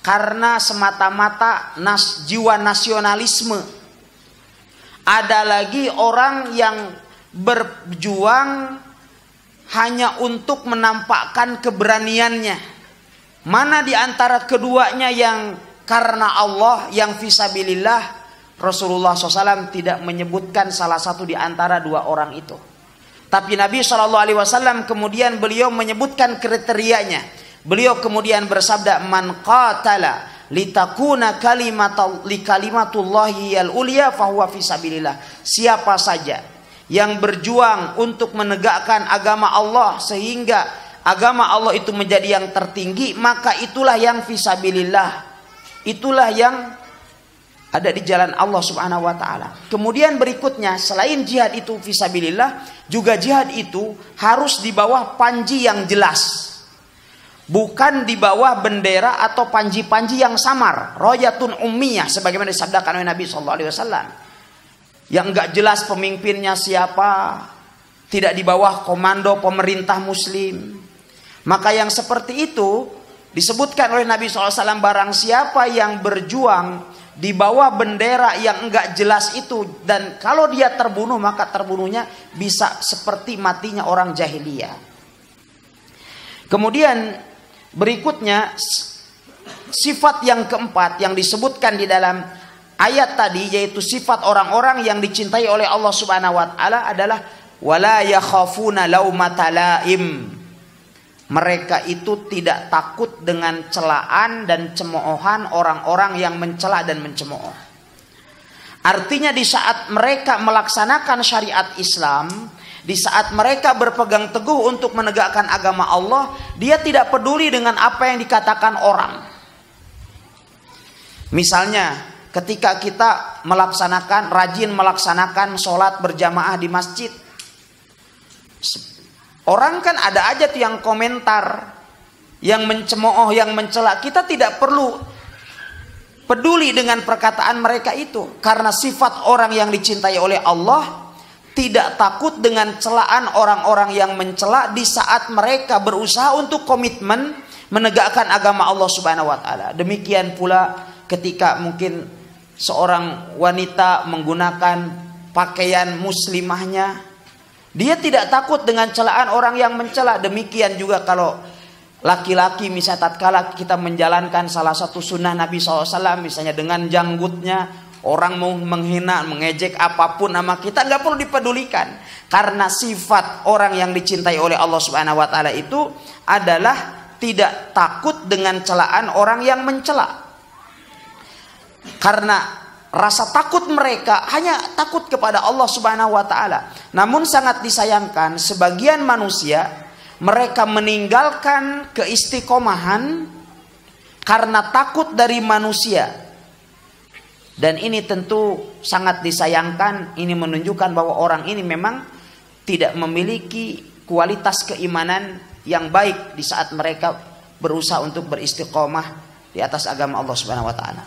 karena semata-mata jiwa nasionalisme. Ada lagi orang yang berjuang hanya untuk menampakkan keberaniannya. Mana di antara keduanya yang karena Allah, yang fisabilillah? Rasulullah SAW tidak menyebutkan salah satu di antara dua orang itu. Tapi Nabi SAW kemudian beliau menyebutkan kriterianya. Beliau kemudian bersabda, man qatala litakuna kalimatullahi al-ulya fahuwa fisabilillah. Siapa saja yang berjuang untuk menegakkan agama Allah sehingga agama Allah itu menjadi yang tertinggi, maka itulah yang fisabilillah. Itulah yang ada di jalan Allah Subhanahu wa taala. Kemudian berikutnya, selain jihad itu fisabilillah, juga jihad itu harus di bawah panji yang jelas. Bukan di bawah bendera atau panji-panji yang samar, royatun ummiyah sebagaimana disabdakan oleh Nabi sallallahu alaihi wasallam. Yang enggak jelas pemimpinnya siapa, tidak di bawah komando pemerintah muslim. Maka yang seperti itu disebutkan oleh Nabi SAW, barang siapa yang berjuang di bawah bendera yang enggak jelas itu, dan kalau dia terbunuh maka terbunuhnya bisa seperti matinya orang jahiliyah. Kemudian berikutnya sifat yang keempat yang disebutkan di dalam ayat tadi, yaitu sifat orang-orang yang dicintai oleh Allah Subhanahu wa taala adalah wala yakhafuna laumata laim. Mereka itu tidak takut dengan celaan dan cemoohan orang-orang yang mencela dan mencemooh. Artinya di saat mereka melaksanakan syariat Islam, di saat mereka berpegang teguh untuk menegakkan agama Allah, dia tidak peduli dengan apa yang dikatakan orang. Misalnya ketika kita rajin melaksanakan sholat berjamaah di masjid, orang kan ada aja tuh yang komentar, yang mencemooh, yang mencela. Kita tidak perlu peduli dengan perkataan mereka itu, karena sifat orang yang dicintai oleh Allah tidak takut dengan celaan orang-orang yang mencela di saat mereka berusaha untuk komitmen menegakkan agama Allah Subhanahu wa taala. Demikian pula ketika mungkin seorang wanita menggunakan pakaian muslimahnya, dia tidak takut dengan celaan orang yang mencela. Demikian juga kalau laki-laki, misalnya tatkala kita menjalankan salah satu sunnah Nabi SAW, misalnya dengan janggutnya, orang mau menghina, mengejek apapun nama kita, nggak perlu dipedulikan. Karena sifat orang yang dicintai oleh Allah Subhanahu wa taala itu adalah tidak takut dengan celaan orang yang mencela. Karena rasa takut mereka hanya takut kepada Allah Subhanahu wa taala. Namun sangat disayangkan sebagian manusia, mereka meninggalkan keistiqomahan karena takut dari manusia. Dan ini tentu sangat disayangkan. Ini menunjukkan bahwa orang ini memang tidak memiliki kualitas keimanan yang baik di saat mereka berusaha untuk beristiqomah di atas agama Allah Subhanahu wa taala.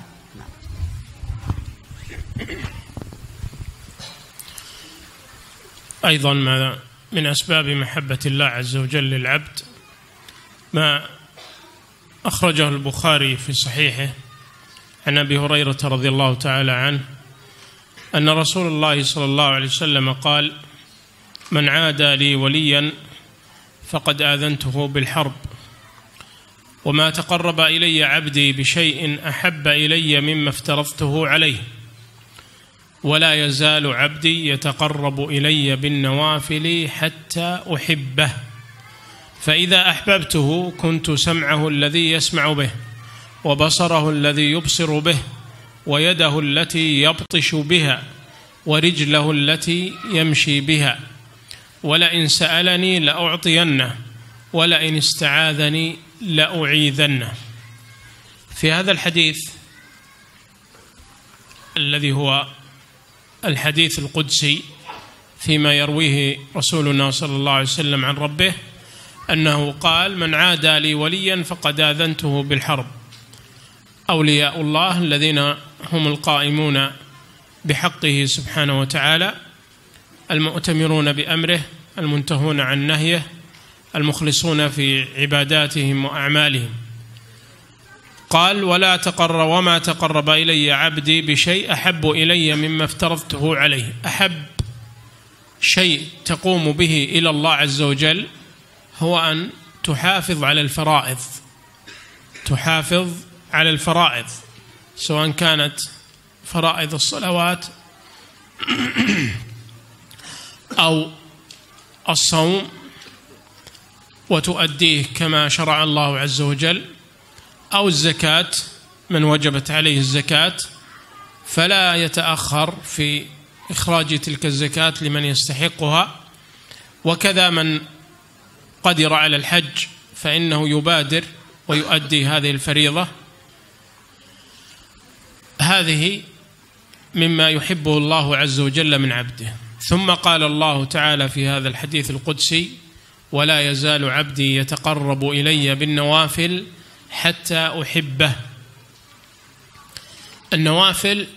أيضا من أسباب محبة الله عز وجل للعبد ما أخرجه البخاري في صحيحه عن أبي هريرة رضي الله تعالى عنه أن رسول الله صلى الله عليه وسلم قال: من عادى لي وليا فقد آذنته بالحرب وما تقرب إلي عبدي بشيء أحب إلي مما افترضته عليه ولا يزال عبدي يتقرب إلي بالنوافل حتى أحبه فإذا أحببته كنت سمعه الذي يسمع به وبصره الذي يبصر به ويده التي يبطش بها ورجله التي يمشي بها ولئن سألني لأعطينه ولئن استعاذني لأعيذنه. في هذا الحديث الذي هو الحديث القدسي فيما يرويه رسولنا صلى الله عليه وسلم عن ربه أنه قال: من عادى لي وليا فقد آذنته بالحرب. أولياء الله الذين هم القائمون بحقه سبحانه وتعالى، المؤتمرون بأمره، المنتهون عن نهيه، المخلصون في عباداتهم وأعمالهم. قال وما تقرب إلي عبدي بشيء أحب إلي مما افترضته عليه. أحب شيء تقوم به إلى الله عز وجل هو أن تحافظ على الفرائض سواء كانت فرائض الصلوات أو الصوم وتؤديه كما شرع الله عز وجل، أو الزكاة من وجبت عليه الزكاة فلا يتأخر في إخراج تلك الزكاة لمن يستحقها، وكذا من قدر على الحج فإنه يبادر ويؤدي هذه الفريضة. هذه مما يحبه الله عز وجل من عبده. ثم قال الله تعالى في هذا الحديث القدسي ولا يزال عبدي يتقرب إلي بالنوافل حتى أحبه. النوافل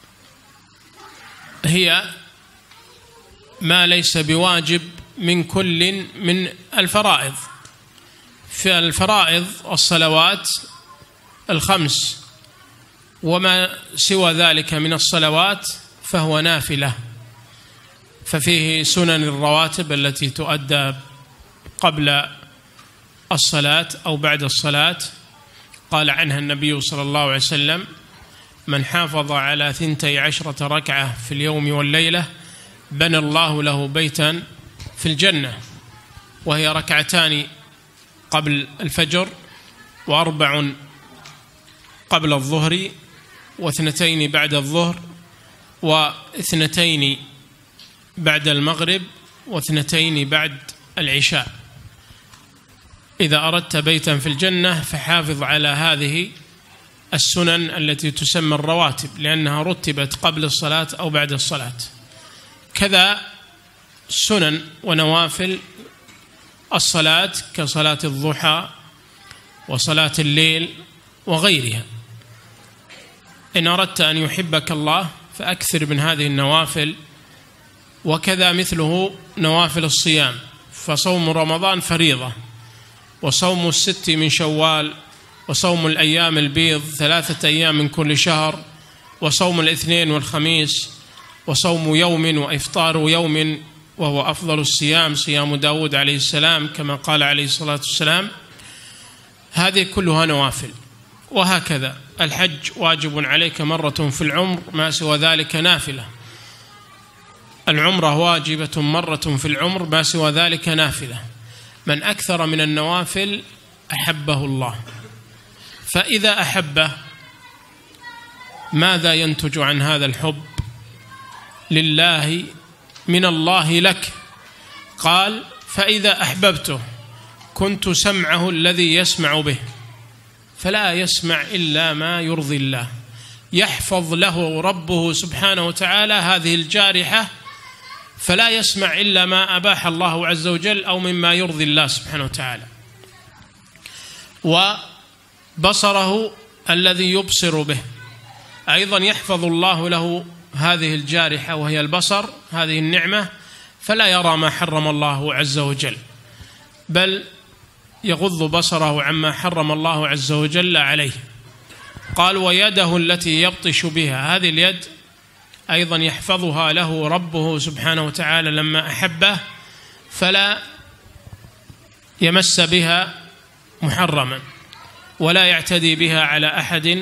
هي ما ليس بواجب من كل من الفرائض. في الفرائض الصلوات الخمس، وما سوى ذلك من الصلوات فهو نافلة. ففيه سنن الرواتب التي تؤدى قبل الصلاة أو بعد الصلاة، قال عنها النبي صلى الله عليه وسلم من حافظ على 12 ركعة في اليوم والليلة بنى الله له بيتا في الجنة، وهي ركعتان قبل الفجر، و4 قبل الظهر، و2 بعد الظهر، و2 بعد المغرب، و2 بعد العشاء. إذا أردت بيتا في الجنة فحافظ على هذه السنن التي تسمى الرواتب، لأنها رتبت قبل الصلاة أو بعد الصلاة. كذا سنن ونوافل الصلاة كصلاة الضحى وصلاة الليل وغيرها. إن أردت أن يحبك الله فأكثر من هذه النوافل. وكذا مثله نوافل الصيام، فصوم رمضان فريضة، وصوم 6 من شوال، وصوم الأيام البيض 3 أيام من كل شهر، وصوم الاثنين والخميس، وصوم يوم وإفطار يوم، وهو أفضل الصيام صيام داود عليه السلام كما قال عليه الصلاة والسلام. هذه كلها نوافل. وهكذا الحج واجب عليك مرة في العمر، ما سوى ذلك نافلة. العمرة واجبة مرة في العمر، ما سوى ذلك نافلة. من أكثر من النوافل أحبه الله. فإذا أحبه ماذا ينتج عن هذا الحب لله من الله لك؟ قال فإذا أحببته كنت سمعه الذي يسمع به فلا يسمع إلا ما يرضي الله. يحفظ له ربه سبحانه وتعالى هذه الجارحة فلا يسمع إلا ما أباح الله عز وجل أو مما يرضي الله سبحانه وتعالى. وبصره الذي يبصر به أيضا يحفظ الله له هذه الجارحة وهي البصر، هذه النعمة، فلا يرى ما حرم الله عز وجل، بل يغض بصره عما حرم الله عز وجل عليه. قال ويده التي يبطش بها، هذه اليد أيضا يحفظها له ربه سبحانه وتعالى لما أحبه، فلا يمس بها محرما ولا يعتدي بها على أحد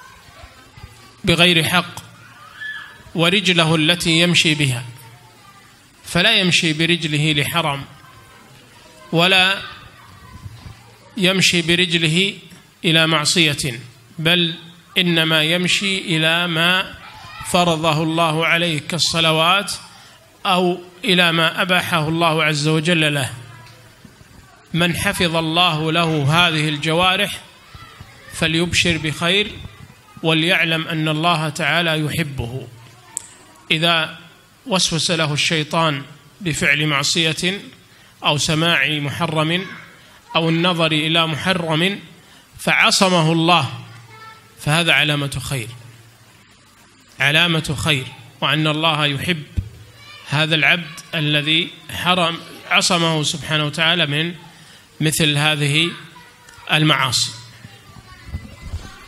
بغير حق. ورجله التي يمشي بها، فلا يمشي برجله لحرام ولا يمشي برجله إلى معصية، بل إنما يمشي إلى ما فرضه الله عليه كالصلوات أو إلى ما أباحه الله عز وجل له. من حفظ الله له هذه الجوارح فليبشر بخير وليعلم أن الله تعالى يحبه. إذا وسوس له الشيطان بفعل معصية أو سماع محرم أو النظر إلى محرم فعصمه الله، فهذا علامة خير، علامة خير، وأن الله يحب هذا العبد الذي عصمه سبحانه وتعالى من مثل هذه المعاصي.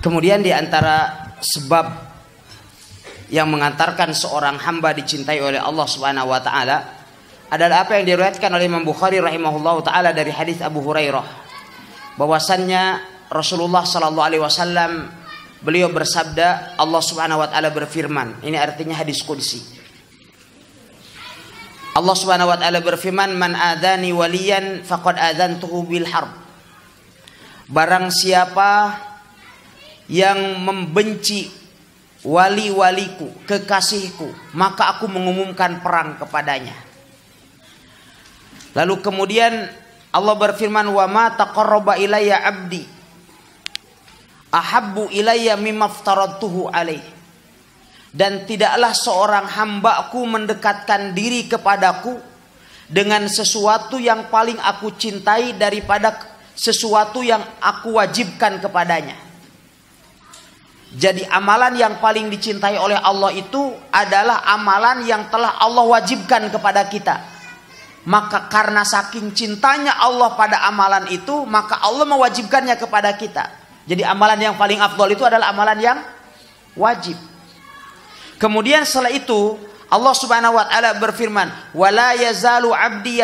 Kemudian di antara sebab yang mengantarkan seorang hamba dicintai oleh Allah Subhanahu wa taala adalah apa yang diriwayatkan oleh Imam Bukhari rahimahullahu taala dari hadis Abu Hurairah, bahwasannya Rasulullah sallallahu alaihi wasallam beliau bersabda, Allah Subhanahu wa taala berfirman, ini artinya hadis qudsi. Allah Subhanahu wa taala berfirman, "Man adani waliyan faqad adzantuhu bil harb." Barang siapa yang membenci wali-waliku, kekasihku, maka aku mengumumkan perang kepadanya. Lalu kemudian Allah berfirman, "Wa ma taqarraba ilayya 'abdi ahabbu ilayya mimma aftaradtuhu alaih." Dan tidaklah seorang hambaku mendekatkan diri kepadaku dengan sesuatu yang paling aku cintai daripada sesuatu yang aku wajibkan kepadanya. Jadi amalan yang paling dicintai oleh Allah itu adalah amalan yang telah Allah wajibkan kepada kita. Maka karena saking cintanya Allah pada amalan itu, maka Allah mewajibkannya kepada kita. Jadi amalan yang paling afdal itu adalah amalan yang wajib. Kemudian setelah itu Allah Subhanahu wa taala berfirman, "Wala yazalu 'abdi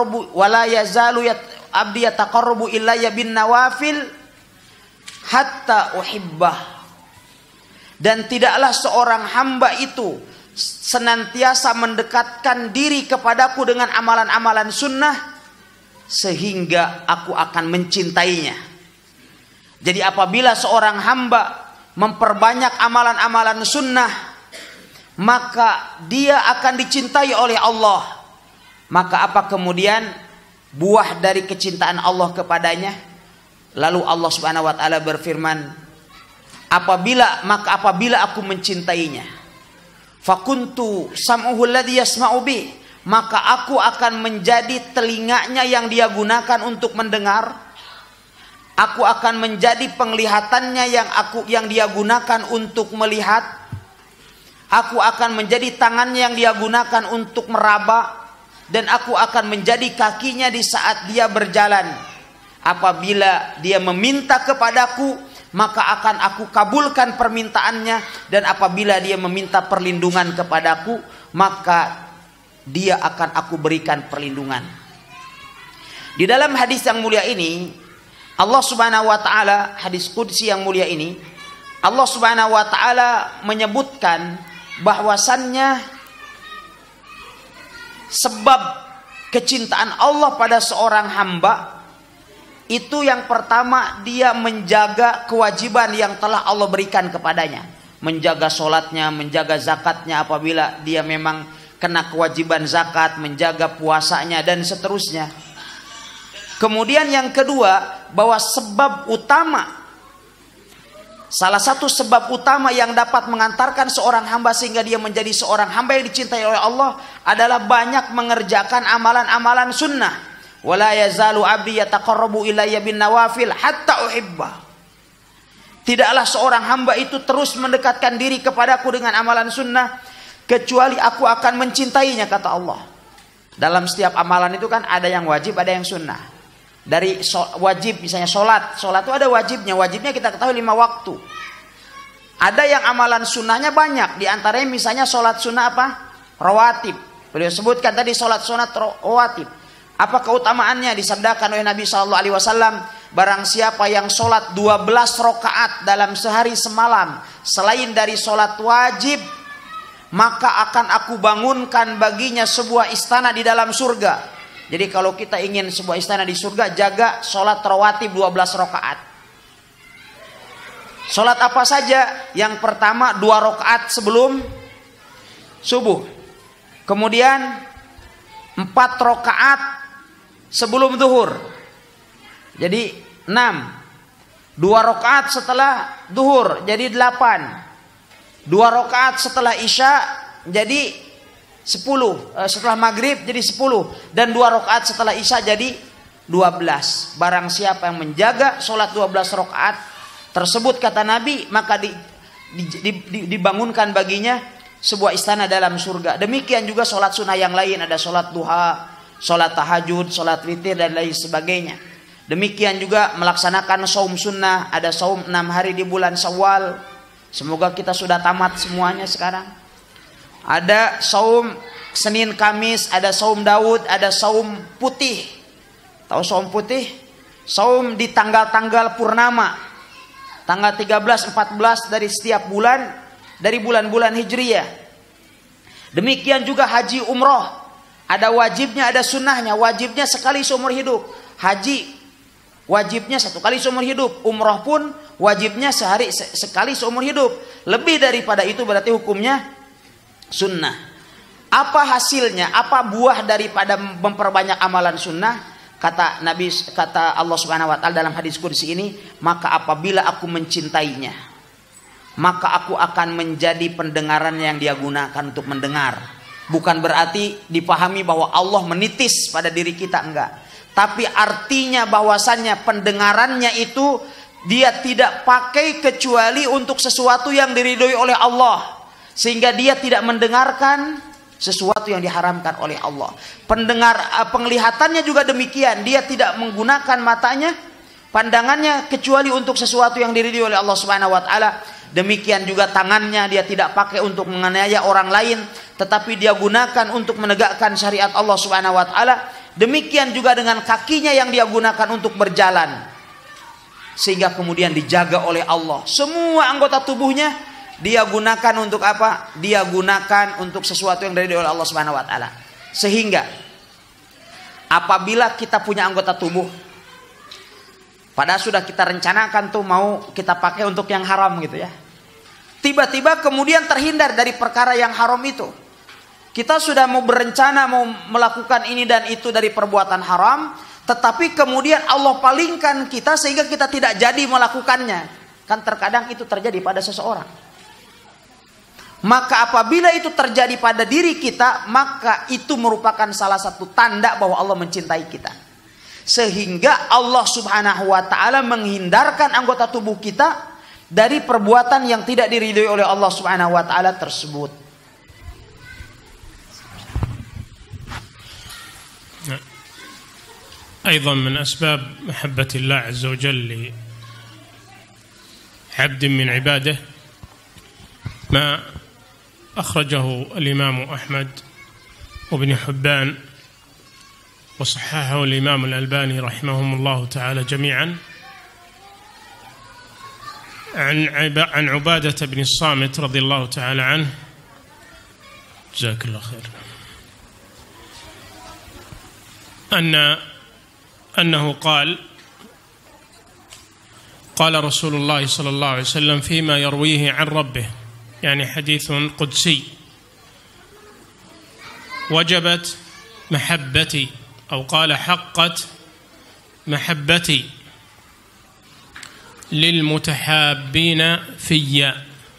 yataqarrabu ilayya bin nawafil hatta uhibbah." Dan tidaklah seorang hamba itu senantiasa mendekatkan diri kepadaku dengan amalan-amalan sunnah sehingga aku akan mencintainya. Jadi apabila seorang hamba memperbanyak amalan-amalan sunnah, maka dia akan dicintai oleh Allah. Maka apa kemudian buah dari kecintaan Allah kepadanya? Lalu Allah Subhanahu wa taala berfirman, apabila aku mencintainya, fakuntu sam'uhu alladhi yasma'u bih, maka aku akan menjadi telinganya yang dia gunakan untuk mendengar. Aku akan menjadi penglihatannya yang dia gunakan untuk melihat. Aku akan menjadi tangannya yang dia gunakan untuk meraba, dan aku akan menjadi kakinya di saat dia berjalan. Apabila dia meminta kepadaku, maka akan aku kabulkan permintaannya, dan apabila dia meminta perlindungan kepadaku, maka dia akan aku berikan perlindungan. Di dalam hadis yang mulia ini, Allah Subhanahu wa taala, hadis qudsi yang mulia ini, Allah Subhanahu wa taala menyebutkan bahwasannya sebab kecintaan Allah pada seorang hamba itu yang pertama, dia menjaga kewajiban yang telah Allah berikan kepadanya. Menjaga sholatnya, menjaga zakatnya apabila dia memang kena kewajiban zakat, menjaga puasanya dan seterusnya. Kemudian yang kedua, bahwa salah satu sebab utama yang dapat mengantarkan seorang hamba sehingga dia menjadi seorang hamba yang dicintai oleh Allah adalah banyak mengerjakan amalan-amalan sunnah. Wala yazalu 'abdi yataqarrabu ilayya bin nawafil hatta uhibbah. Tidaklah seorang hamba itu terus mendekatkan diri kepadaku dengan amalan sunnah kecuali aku akan mencintainya, kata Allah. Dalam setiap amalan itu kan ada yang wajib, ada yang sunnah. Dari wajib misalnya sholat itu ada wajibnya kita ketahui 5 waktu. Ada yang amalan sunnahnya banyak, di antaranya misalnya sholat sunnah apa? Rawatib. Beliau sebutkan tadi sholat sunnah rawatib. Apa keutamaannya? Disabdakan oleh Nabi SAW, barang siapa yang sholat 12 rakaat dalam sehari semalam selain dari sholat wajib, maka akan aku bangunkan baginya sebuah istana di dalam surga. Jadi kalau kita ingin sebuah istana di surga, jaga sholat rawatib 12 rakaat. Sholat apa saja? Yang pertama 2 rakaat sebelum subuh. Kemudian 4 rakaat sebelum zuhur. Jadi 6. 2 rakaat setelah zuhur jadi 8. 2 rakaat setelah isya jadi 10. Setelah maghrib jadi 10. Dan 2 rakaat setelah isya jadi 12. Barang siapa yang menjaga sholat 12 rakaat tersebut, kata Nabi, maka dibangunkan baginya sebuah istana dalam surga. Demikian juga sholat sunnah yang lain, ada sholat duha, sholat tahajud, sholat witir dan lain sebagainya. Demikian juga melaksanakan saum sunnah, ada saum 6 hari di bulan Syawal. Semoga kita sudah tamat semuanya sekarang. Ada saum Senin Kamis, ada saum Daud, ada saum putih. Tahu saum putih? Saum di tanggal-tanggal purnama. Tanggal 13, 14 dari setiap bulan, dari bulan-bulan Hijriyah. Demikian juga haji umroh. Ada wajibnya, ada sunnahnya. Wajibnya sekali seumur hidup. Haji wajibnya 1 kali seumur hidup. Umroh pun wajibnya sekali seumur hidup. Lebih daripada itu berarti hukumnya sunnah. Apa hasilnya? Apa buah daripada memperbanyak amalan sunnah? Kata Allah Subhanahu wa taala dalam hadis qudsi ini, maka apabila aku mencintainya, maka aku akan menjadi pendengaran yang dia gunakan untuk mendengar. Bukan berarti dipahami bahwa Allah menitis pada diri kita, enggak. Tapi artinya bahwasannya pendengarannya itu dia tidak pakai kecuali untuk sesuatu yang diridhoi oleh Allah, sehingga dia tidak mendengarkan sesuatu yang diharamkan oleh Allah. Penglihatannya juga demikian, dia tidak menggunakan matanya, pandangannya kecuali untuk sesuatu yang diridhoi oleh Allah Subhanahu wa taala. Demikian juga tangannya dia tidak pakai untuk menganiaya orang lain, tetapi dia gunakan untuk menegakkan syariat Allah Subhanahu wa taala. Demikian juga dengan kakinya yang dia gunakan untuk berjalan, sehingga kemudian dijaga oleh Allah. Semua anggota tubuhnya dia gunakan untuk apa? Dia gunakan untuk sesuatu yang diridhoi oleh Allah Subhanahu wa taala. Sehingga apabila kita punya anggota tubuh, padahal sudah kita rencanakan tuh mau kita pakai untuk yang haram gitu ya. Tiba-tiba kemudian terhindar dari perkara yang haram itu. Kita sudah mau berencana mau melakukan ini dan itu dari perbuatan haram, tetapi kemudian Allah palingkan kita sehingga kita tidak jadi melakukannya. Kan terkadang itu terjadi pada seseorang. Maka apabila itu terjadi pada diri kita, maka itu merupakan salah satu tanda bahwa Allah mencintai kita. Sehingga Allah Subhanahu wa taala menghindarkan anggota tubuh kita dari perbuatan yang tidak diridhoi oleh Allah Subhanahu wa taala tersebut. أيضا من أسباب محبة الله عز وجل لعبد من عباده ما أخرجه الإمام أحمد وابن حبان وصححه الإمام الألباني رحمهم الله تعالى جميعا عن عبادة بن الصامت رضي الله تعالى عنه جزاك الله خير أنه قال رسول الله صلى الله عليه وسلم فيما يرويه عن ربه، يعني حديث قدسي: وجبت محبتي، أو قال حقت محبتي للمتحابين في،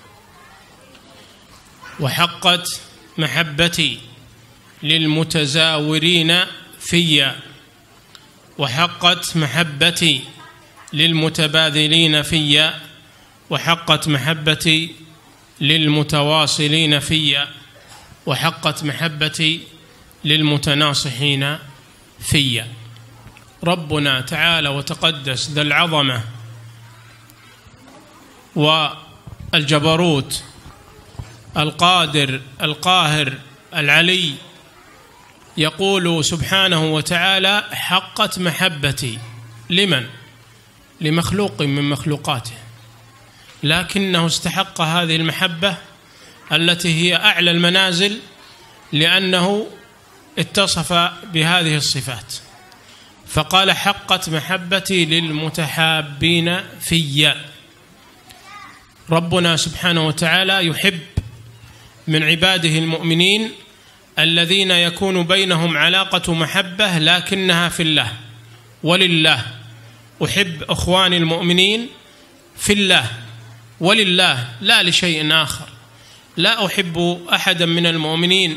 وحقت محبتي للمتزاورين في، وحقت محبتي للمتبادلين في، وحقت محبتي للمتواصلين في، وحقت محبتي للمتناصحين في. ربنا تعالى وتقدس ذا العظمة والجبروت القادر القاهر العلي يقول سبحانه وتعالى: حقت محبتي. لمن؟ لمخلوق من مخلوقاته، لكنه استحق هذه المحبة التي هي أعلى المنازل لأنه اتصف بهذه الصفات، فقال: حقت محبتي للمتحابين في. ربنا سبحانه وتعالى يحب من عباده المؤمنين الذين يكون بينهم علاقة محبة لكنها في الله ولله. أحب أخواني المؤمنين في الله ولله، لا لشيء آخر. لا أحب أحدا من المؤمنين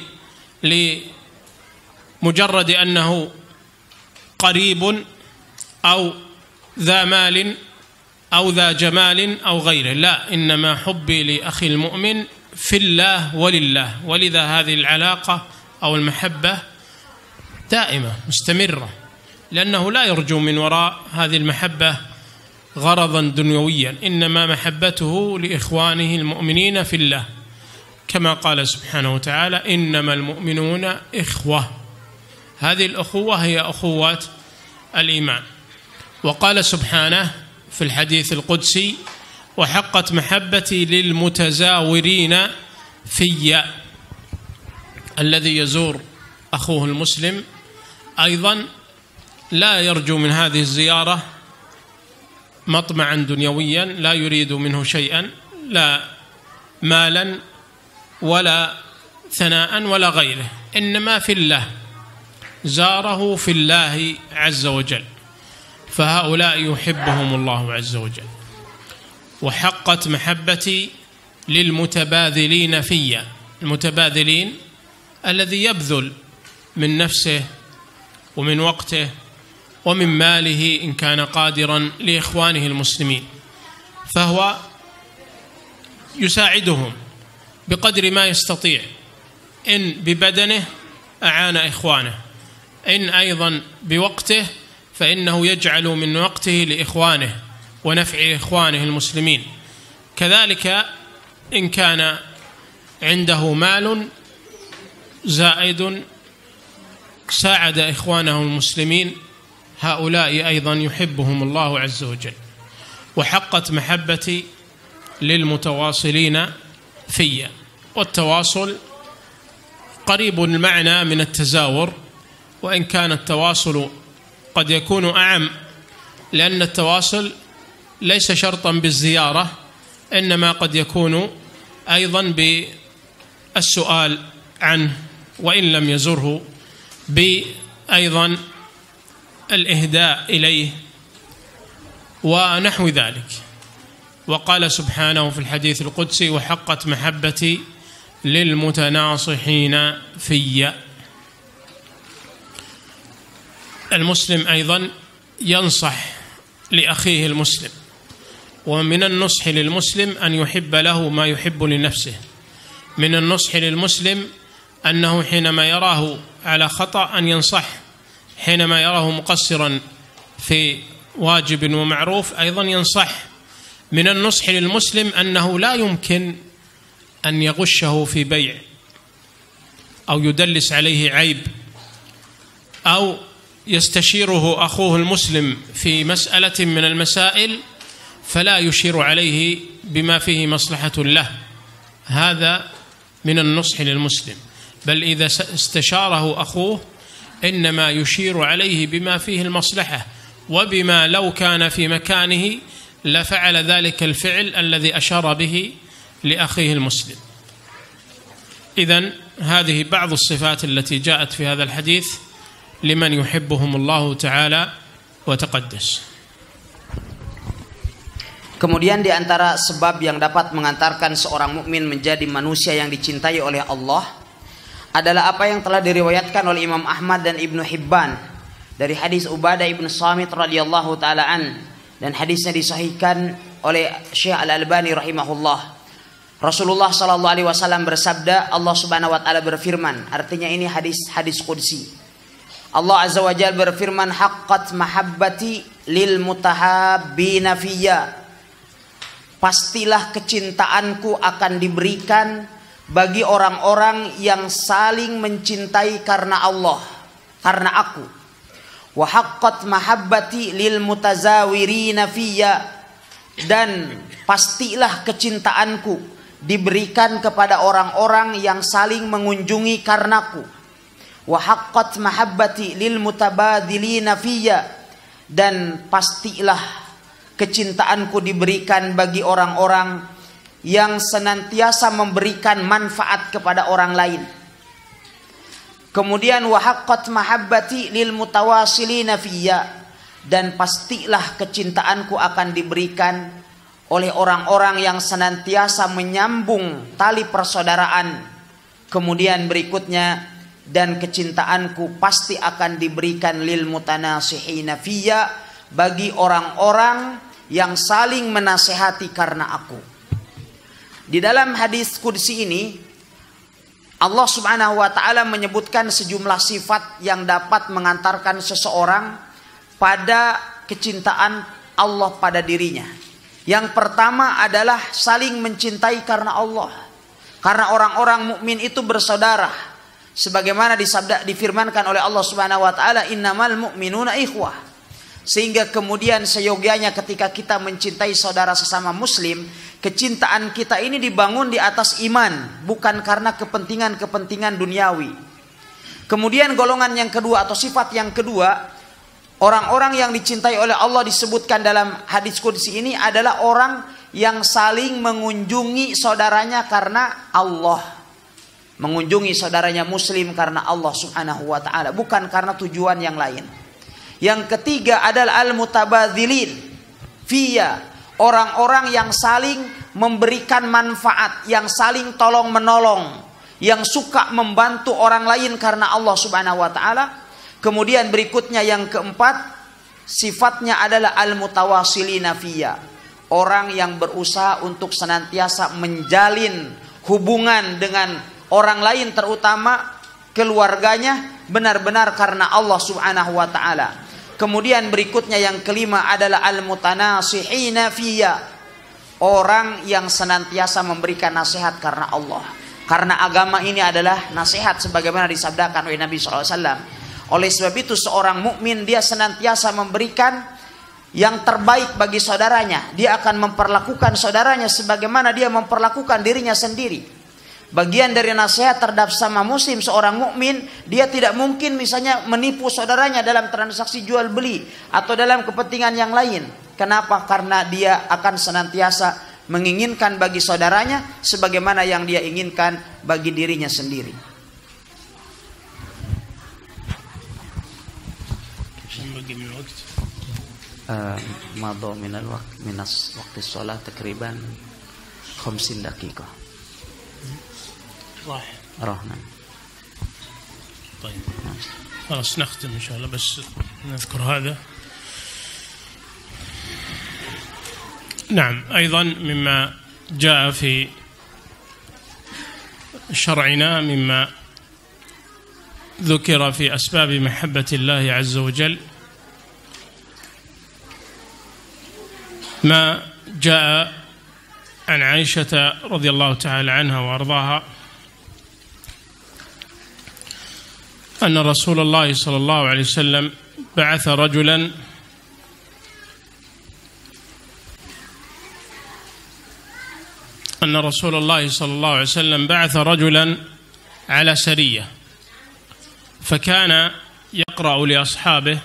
لمجرد أنه قريب أو ذا مال أو ذا جمال أو غيره، لا، إنما حبي لأخي المؤمن في الله ولله. ولذا هذه العلاقة أو المحبة دائمة مستمرة، لأنه لا يرجو من وراء هذه المحبة غرضا دنيويا، إنما محبته لإخوانه المؤمنين في الله، كما قال سبحانه وتعالى: إنما المؤمنون إخوة. هذه الأخوة هي أخوة الإيمان. وقال سبحانه في الحديث القدسي: وحقت محبتي للمتزاورين في. الذي يزور أخوه المسلم أيضا لا يرجو من هذه الزيارة مطمعا دنيويا، لا يريد منه شيئا، لا مالا ولا ثناء ولا غيره، إنما في الله، زاره في الله عز وجل، فهؤلاء يحبهم الله عز وجل. وحقت محبتي للمتباذلين في. المتباذلين الذي يبذل من نفسه ومن وقته ومن ماله إن كان قادرا لإخوانه المسلمين، فهو يساعدهم بقدر ما يستطيع، إن ببدنه أعان إخوانه، إن أيضا بوقته فإنه يجعل من وقته لإخوانه ونفع إخوانه المسلمين. كذلك إن كان عنده مال زائد ساعد إخوانه المسلمين، هؤلاء أيضا يحبهم الله عز وجل. وحقت محبتي للمتواصلين في. والتواصل قريب المعنى من التزاور، وإن كان التواصل قد يكون أعم، لأن التواصل ليس شرطا بالزيارة، إنما قد يكون أيضا بالسؤال عنه وإن لم يزره، بأيضا الإهداء إليه ونحو ذلك. وقال سبحانه في الحديث القدسي: وحقت محبتي للمتناصحين في. المسلم أيضا ينصح لأخيه المسلم، ومن النصح للمسلم أن يحب له ما يحب لنفسه. من النصح للمسلم أنه حينما يراه على خطأ أن ينصح، حينما يراه مقصرا في واجب ومعروف أيضا ينصح. من النصح للمسلم أنه لا يمكن أن يغشه في بيع أو يدلس عليه عيب، أو يستشيره أخوه المسلم في مسألة من المسائل فلا يشير عليه بما فيه مصلحة له. هذا من النصح للمسلم، بل إذا استشاره أخوه إنما يشير عليه بما فيه المصلحة، وبما لو كان في مكانه لفعل ذلك الفعل الذي أشار به لأخيه المسلم. إذن هذه بعض الصفات التي جاءت في هذا الحديث لمن يحبهم الله تعالى وتقدس. Kemudian di antara sebab yang dapat mengantarkan seorang mukmin menjadi manusia yang dicintai oleh Allah adalah apa yang telah diriwayatkan oleh Imam Ahmad dan Ibnu Hibban dari hadis Ubadah ibn Samit radhiyallahu taala an, dan hadisnya disahihkan oleh Syekh Al-Albani rahimahullah. Rasulullah sallallahu alaihi wasallam bersabda, Allah Subhanahu wa taala berfirman, artinya ini hadis qudsi. Allah azza wa jalla berfirman, haqqat mahabbati lil mutahabbina fiyya. Pastilah kecintaanku akan diberikan bagi orang-orang yang saling mencintai karena Allah, karena aku. Wa haqqat mahabbati lil mutazawirina fiyya, dan pastilah kecintaanku diberikan kepada orang-orang yang saling mengunjungi karenaku. Wa haqqat mahabbati lil mutabadilina fiyya, dan pastilah kecintaanku diberikan bagi orang-orang yang senantiasa memberikan manfaat kepada orang lain. Kemudian wa haqqat mahabbati lil mutawasilina fiyya, dan pastilah kecintaanku akan diberikan oleh orang-orang yang senantiasa menyambung tali persaudaraan. Kemudian berikutnya, dan kecintaanku pasti akan diberikan lil mutanasihina fiyya, bagi orang-orang yang saling menasehati karena aku. Di dalam hadis qudsi ini Allah Subhanahu wa taala menyebutkan sejumlah sifat yang dapat mengantarkan seseorang pada kecintaan Allah pada dirinya. Yang pertama adalah saling mencintai karena Allah. Karena orang-orang mukmin itu bersaudara. Sebagaimana difirmankan oleh Allah Subhanahu wa taala, innamal mu'minuna ikhwah. Sehingga kemudian seyogianya ketika kita mencintai saudara sesama muslim, kecintaan kita ini dibangun di atas iman, bukan karena kepentingan-kepentingan duniawi. Kemudian golongan yang kedua atau sifat yang kedua, orang-orang yang dicintai oleh Allah disebutkan dalam hadis qudsi ini adalah orang yang saling mengunjungi saudaranya karena Allah. Mengunjungi saudaranya muslim karena Allah Subhanahu wa taala, bukan karena tujuan yang lain. Yang ketiga adalah al-mutabadzilin fiya, orang-orang yang saling memberikan manfaat, yang saling tolong menolong, yang suka membantu orang lain karena Allah Subhanahu wa taala. Kemudian berikutnya yang keempat, sifatnya adalah al-mutawassilina fiyya, orang yang berusaha untuk senantiasa menjalin hubungan dengan orang lain, terutama keluarganya, benar-benar karena Allah Subhanahu wa taala. Kemudian berikutnya yang kelima adalah al-mutanasihina fiyya, orang yang senantiasa memberikan nasihat karena Allah. Karena agama ini adalah nasihat sebagaimana disabdakan oleh Nabi SAW. Oleh sebab itu seorang mukmin dia senantiasa memberikan yang terbaik bagi saudaranya. Dia akan memperlakukan saudaranya sebagaimana dia memperlakukan dirinya sendiri. Bagian dari nasihat terhadap sama muslim seorang mukmin, dia tidak mungkin misalnya menipu saudaranya dalam transaksi jual beli atau dalam kepentingan yang lain. Kenapa? Karena dia akan senantiasa menginginkan bagi saudaranya sebagaimana yang dia inginkan bagi dirinya sendiri. مضى من الوقت من وقت الصلاة تقريبا 50 دقيقة راح نعم. طيب خلاص نختم إن شاء الله، بس نذكر هذا. نعم، أيضا مما جاء في شرعنا مما ذكر في أسباب محبة الله عز وجل ما جاء عن عائشة رضي الله تعالى عنها وأرضاها أن رسول الله صلى الله عليه وسلم بعث رجلا على سرية، فكان يقرأ لأصحابه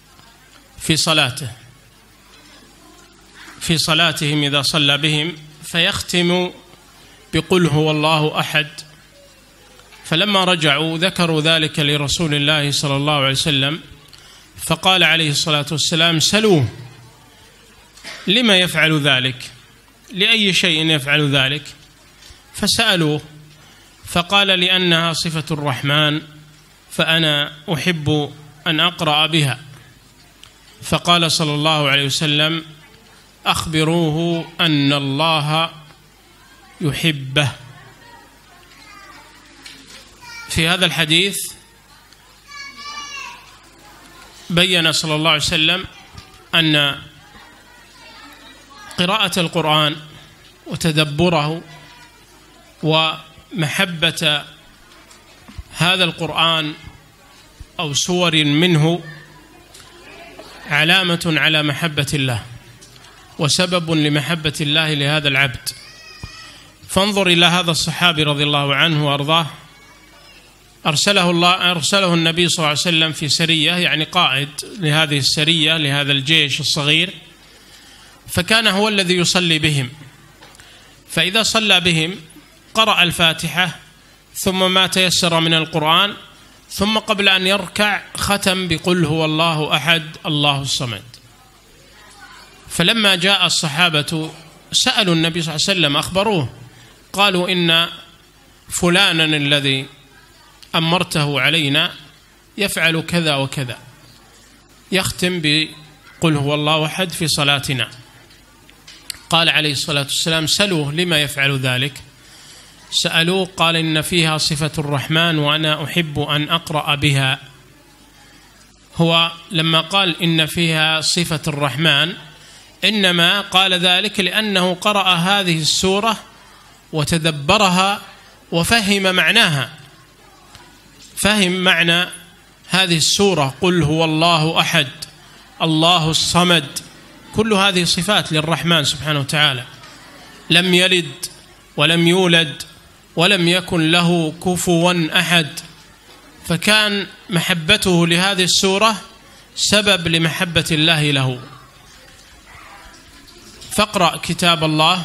في صلاتهم إذا صلى بهم، فيختم بقل هو الله أحد. فلما رجعوا ذكروا ذلك لرسول الله صلى الله عليه وسلم، فقال عليه الصلاة والسلام: سلوه لما يفعل ذلك، لأي شيء يفعل ذلك؟ فسألوه فقال: لأنها صفة الرحمن فأنا أحب أن أقرأ بها. فقال صلى الله عليه وسلم: أخبروه أن الله يحبه. في هذا الحديث بين صلى الله عليه وسلم أن قراءة القرآن وتدبره ومحبة هذا القرآن أو سور منه علامة على محبة الله وسبب لمحبة الله لهذا العبد. فانظر إلى هذا الصحابي رضي الله عنه وأرضاه، أرسله النبي صلى الله عليه وسلم في سرية، يعني قائد لهذه السرية لهذا الجيش الصغير، فكان هو الذي يصلي بهم. فإذا صلى بهم قرأ الفاتحة ثم ما تيسر من القرآن، ثم قبل أن يركع ختم بقل هو الله أحد الله الصمد. فلما جاء الصحابة سألوا النبي صلى الله عليه وسلم، أخبروه، قالوا: إن فلانا الذي أمرته علينا يفعل كذا وكذا، يختم بقل هو الله أحد في صلاتنا. قال عليه الصلاة والسلام: سلوه لما يفعل ذلك؟ سألوه قال: إن فيها صفة الرحمن وأنا أحب أن أقرأ بها. هو لما قال إن فيها صفة الرحمن إنما قال ذلك لأنه قرأ هذه السورة وتدبرها وفهم معناها، فهم معنى هذه السورة، قل هو الله أحد الله الصمد، كل هذه صفات للرحمن سبحانه وتعالى، لم يلد ولم يولد ولم يكن له كفوا أحد، فكان محبته لهذه السورة سبب لمحبة الله له. فاقرأ كتاب الله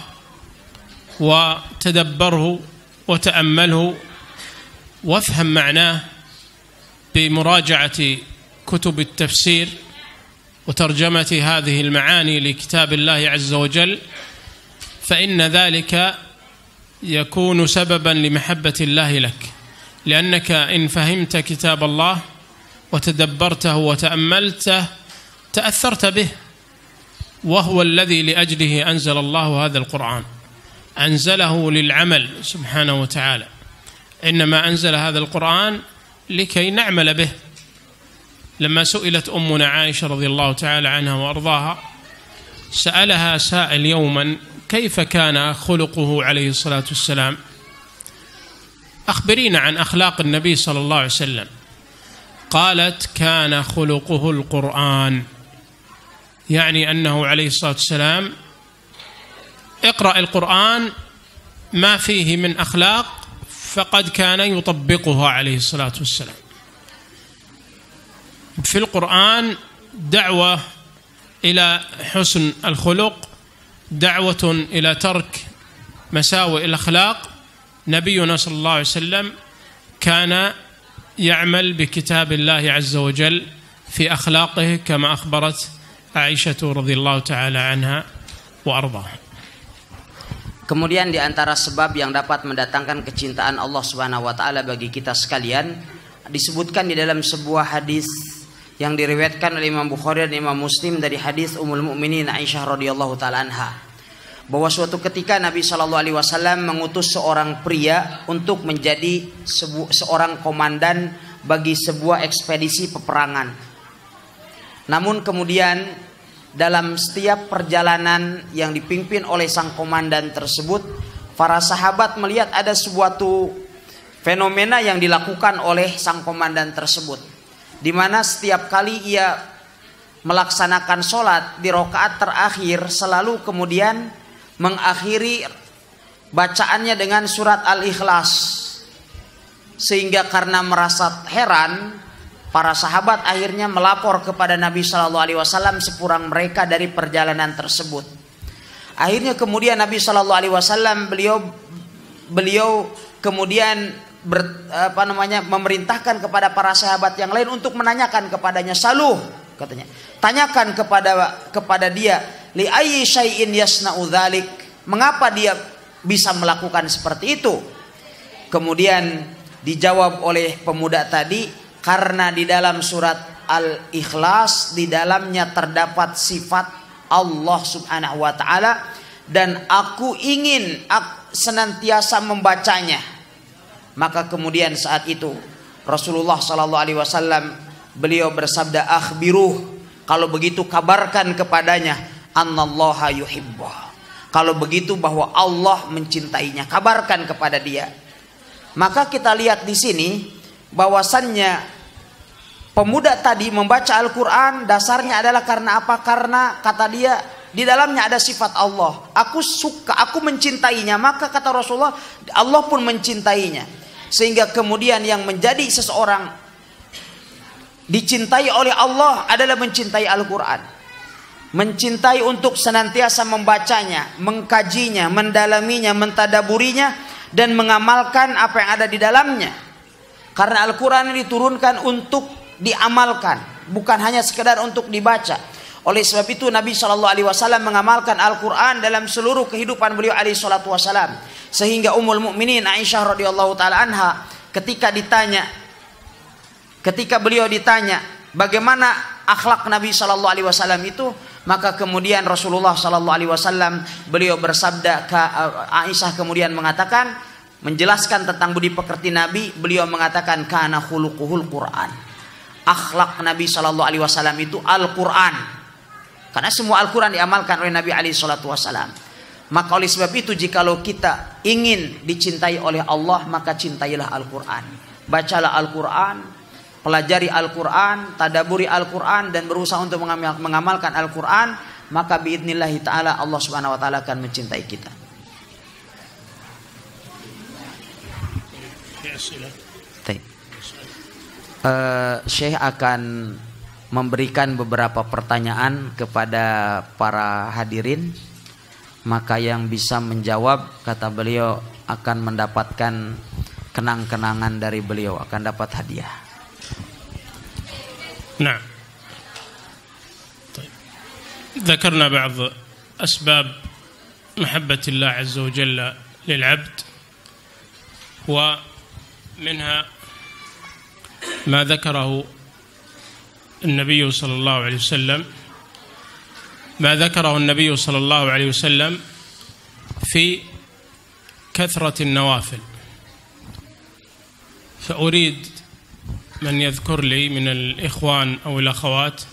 وتدبره وتأمله وافهم معناه بمراجعة كتب التفسير وترجمة هذه المعاني لكتاب الله عز وجل، فإن ذلك يكون سببا لمحبة الله لك، لأنك إن فهمت كتاب الله وتدبرته وتأملته تأثرت به، وهو الذي لأجله أنزل الله هذا القرآن، أنزله للعمل سبحانه وتعالى، إنما أنزل هذا القرآن لكي نعمل به. لما سئلت أمنا عائشة رضي الله تعالى عنها وأرضاها، سألها سائل يوما كيف كان خلقه عليه الصلاة والسلام، أخبرينا عن أخلاق النبي صلى الله عليه وسلم، قالت كان خلقه القرآن، يعني أنه عليه الصلاة والسلام اقرأ القرآن ما فيه من أخلاق فقد كان يطبقها عليه الصلاة والسلام. في القرآن دعوة إلى حسن الخلق، دعوة إلى ترك مساوئ الأخلاق. نبينا صلى الله عليه وسلم كان يعمل بكتاب الله عز وجل في أخلاقه كما أخبرت عائشة رضي الله تعالى عنها وأرضاها. Kemudian di antara sebab yang dapat mendatangkan kecintaan Allah Subhanahu wa taala bagi kita sekalian disebutkan di dalam sebuah hadis yang diriwayatkan oleh Imam Bukhari dan Imam Muslim dari hadis Ummul Mukminin Aisyah radhiyallahu taala anha, bahwa suatu ketika Nabi sallallahu alaihi wasallam mengutus seorang pria untuk menjadi seorang komandan bagi sebuah ekspedisi peperangan. Namun kemudian dalam setiap perjalanan yang dipimpin oleh sang komandan tersebut, para sahabat melihat ada suatu fenomena yang dilakukan oleh sang komandan tersebut, di mana setiap kali ia melaksanakan sholat di rakaat terakhir selalu kemudian mengakhiri bacaannya dengan surat Al-Ikhlas, sehingga karena merasa heran para sahabat akhirnya melapor kepada Nabi Shallallahu Alaihi Wasallam sepurang mereka dari perjalanan tersebut. Akhirnya kemudian Nabi Shallallahu Alaihi Wasallam beliau kemudian memerintahkan kepada para sahabat yang lain untuk menanyakan kepadanya, saluh katanya, tanyakan kepada dia, li ayyi syai'in yasna'u dzalik, mengapa dia bisa melakukan seperti itu. Kemudian dijawab oleh pemuda tadi, karena di dalam surat Al-Ikhlas di dalamnya terdapat sifat Allah Subhanahu wa taala dan aku ingin senantiasa membacanya. Maka kemudian saat itu Rasulullah sallallahu alaihi wasallam beliau bersabda, akhbiruh, kalau begitu kabarkan kepadanya, annallaha yuhibbah, kalau begitu bahwa Allah mencintainya, kabarkan kepada dia. Maka kita lihat di sini bahwasannya pemuda tadi membaca Al-Quran dasarnya adalah karena apa? Karena kata dia di dalamnya ada sifat Allah. Aku suka, aku mencintainya. Maka kata Rasulullah, Allah pun mencintainya. Sehingga kemudian yang menjadi seseorang dicintai oleh Allah adalah mencintai Al-Quran, mencintai untuk senantiasa membacanya, mengkajinya, mendalaminya, mentadaburinya, dan mengamalkan apa yang ada di dalamnya. Karena Al-Quran ini diturunkan untuk diamalkan, bukan hanya sekedar untuk dibaca. Oleh sebab itu Nabi SAW mengamalkan Al-Quran dalam seluruh kehidupan beliau alaihi salatu wassalam. Sehingga Ummul Mukminin Aisyah radhiyallahu taala anha ketika beliau ditanya bagaimana akhlak Nabi SAW itu, maka kemudian Rasulullah SAW beliau bersabda, Aisyah kemudian mengatakan, menjelaskan tentang budi pekerti Nabi, beliau mengatakan kana khuluquhul Quran, akhlak Nabi Shallallahu Alaihi Wasallam itu Al-Quran, karena semua Al-Quran diamalkan oleh Nabi Alaihi Wasallam. Maka oleh sebab itu, jikalau kita ingin dicintai oleh Allah, maka cintailah Al-Quran. Bacalah Al-Quran, pelajari Al-Quran, tadaburi Al-Quran, dan berusaha untuk mengamalkan Al-Quran, maka biidnillahi ta'ala Allah subhanahu wa ta'ala akan mencintai kita. Syekh akan memberikan beberapa pertanyaan kepada para hadirin. Maka yang bisa menjawab, kata beliau, akan mendapatkan kenang-kenangan dari beliau, akan dapat hadiah. نعم. طيب. ذكرنا بعض أسباب محبة الله عز وجل للعبد، ومنها ما ذكره النبي صلى الله عليه وسلم، في كثرة النوافل. فأريد من يذكر لي من الإخوان أو الأخوات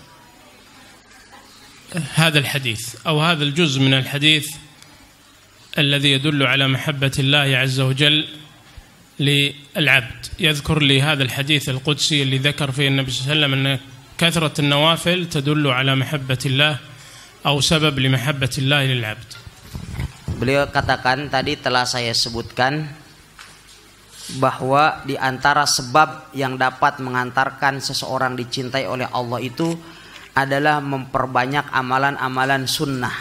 هذا الحديث أو هذا الجزء من الحديث الذي يدل على محبة الله عز وجل للعبد. يذكر لي هذا الحديث القدسي اللي ذكر فيه النبي صلى الله عليه وسلم أن كثرة النوافل تدل على محبة الله أو سبب لمحبة الله للعبد. Beliau katakan tadi, telah saya sebutkan bahwa di antara sebab yang dapat mengantarkan seseorang dicintai oleh Allah itu adalah memperbanyak amalan-amalan sunnah.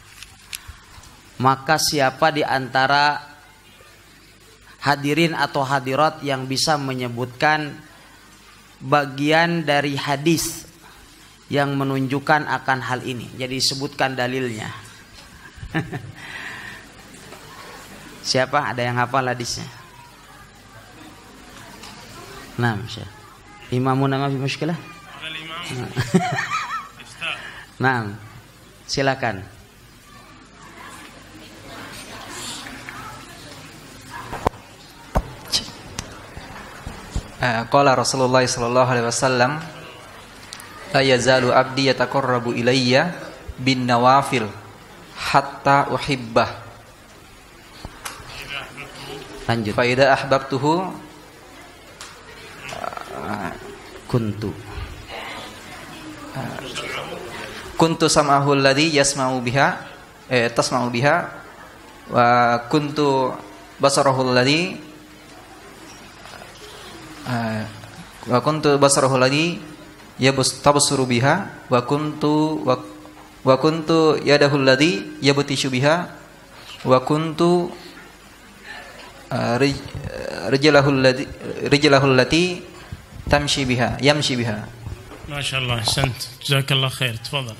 Maka siapa di antara hadirin atau hadirat yang bisa menyebutkan bagian dari hadis yang menunjukkan akan hal ini? Jadi sebutkan dalilnya. Siapa? Ada yang hafal hadisnya? Nah, imamuna ma fi mushkilah? Nah, silakan. Qala Rasulullah sallallahu alaihi wasallam, la yazalu abdi yataqarrabu ilayya bin nawafil hatta uhibbah. Lanjut. Fa idza ahbabtuhu kuntu sam'ahu alladhi yasma'u biha tasma'u biha wa kuntu basarahu alladhi tabsuru biha wa kuntu yadahu alladhi yabtishu biha wa kuntu rijlahu allati yamshi biha. ما شاء الله، أحسنت، جزاك الله خير. تفضل.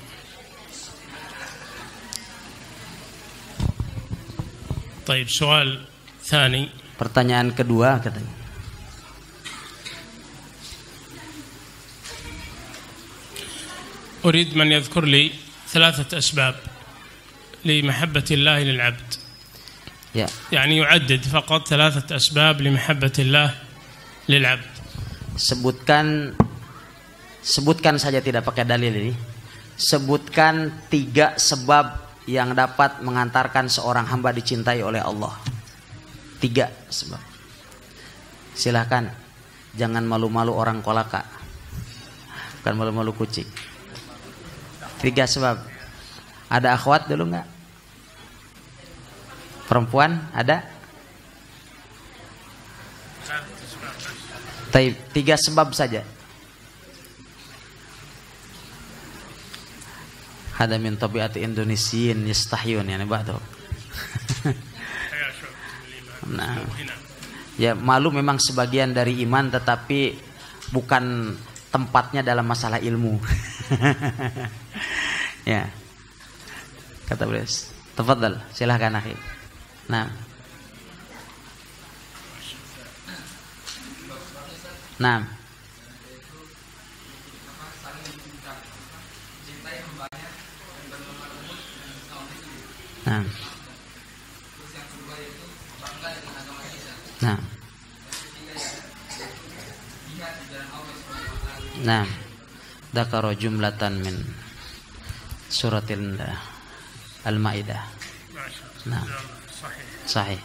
طيب، سؤال ثاني. Pertanyaan kedua katanya. أريد من يذكر لي 3 أسباب لمحبة الله للعبد. يعني يعدد فقط 3 أسباب لمحبة الله للعبد. Sebutkan saja, tidak pakai dalil ini. Sebutkan 3 sebab yang dapat mengantarkan seorang hamba dicintai oleh Allah. 3 sebab. Silahkan, jangan malu-malu orang kolaka, bukan malu-malu kucing. 3 sebab. Ada akhwat dulu nggak? Perempuan ada? 3 sebab saja. Hada min tabiati Indonesian yastahyun, yani ba'du. Nah, ya, malu memang sebagian dari iman, tetapi bukan tempatnya dalam masalah ilmu. Ya, kata beliau. Tafadhal, silahkan akhi. Nah, Nah, dzakara jumlatan min suratil Al-Maidah. Nah, sahih.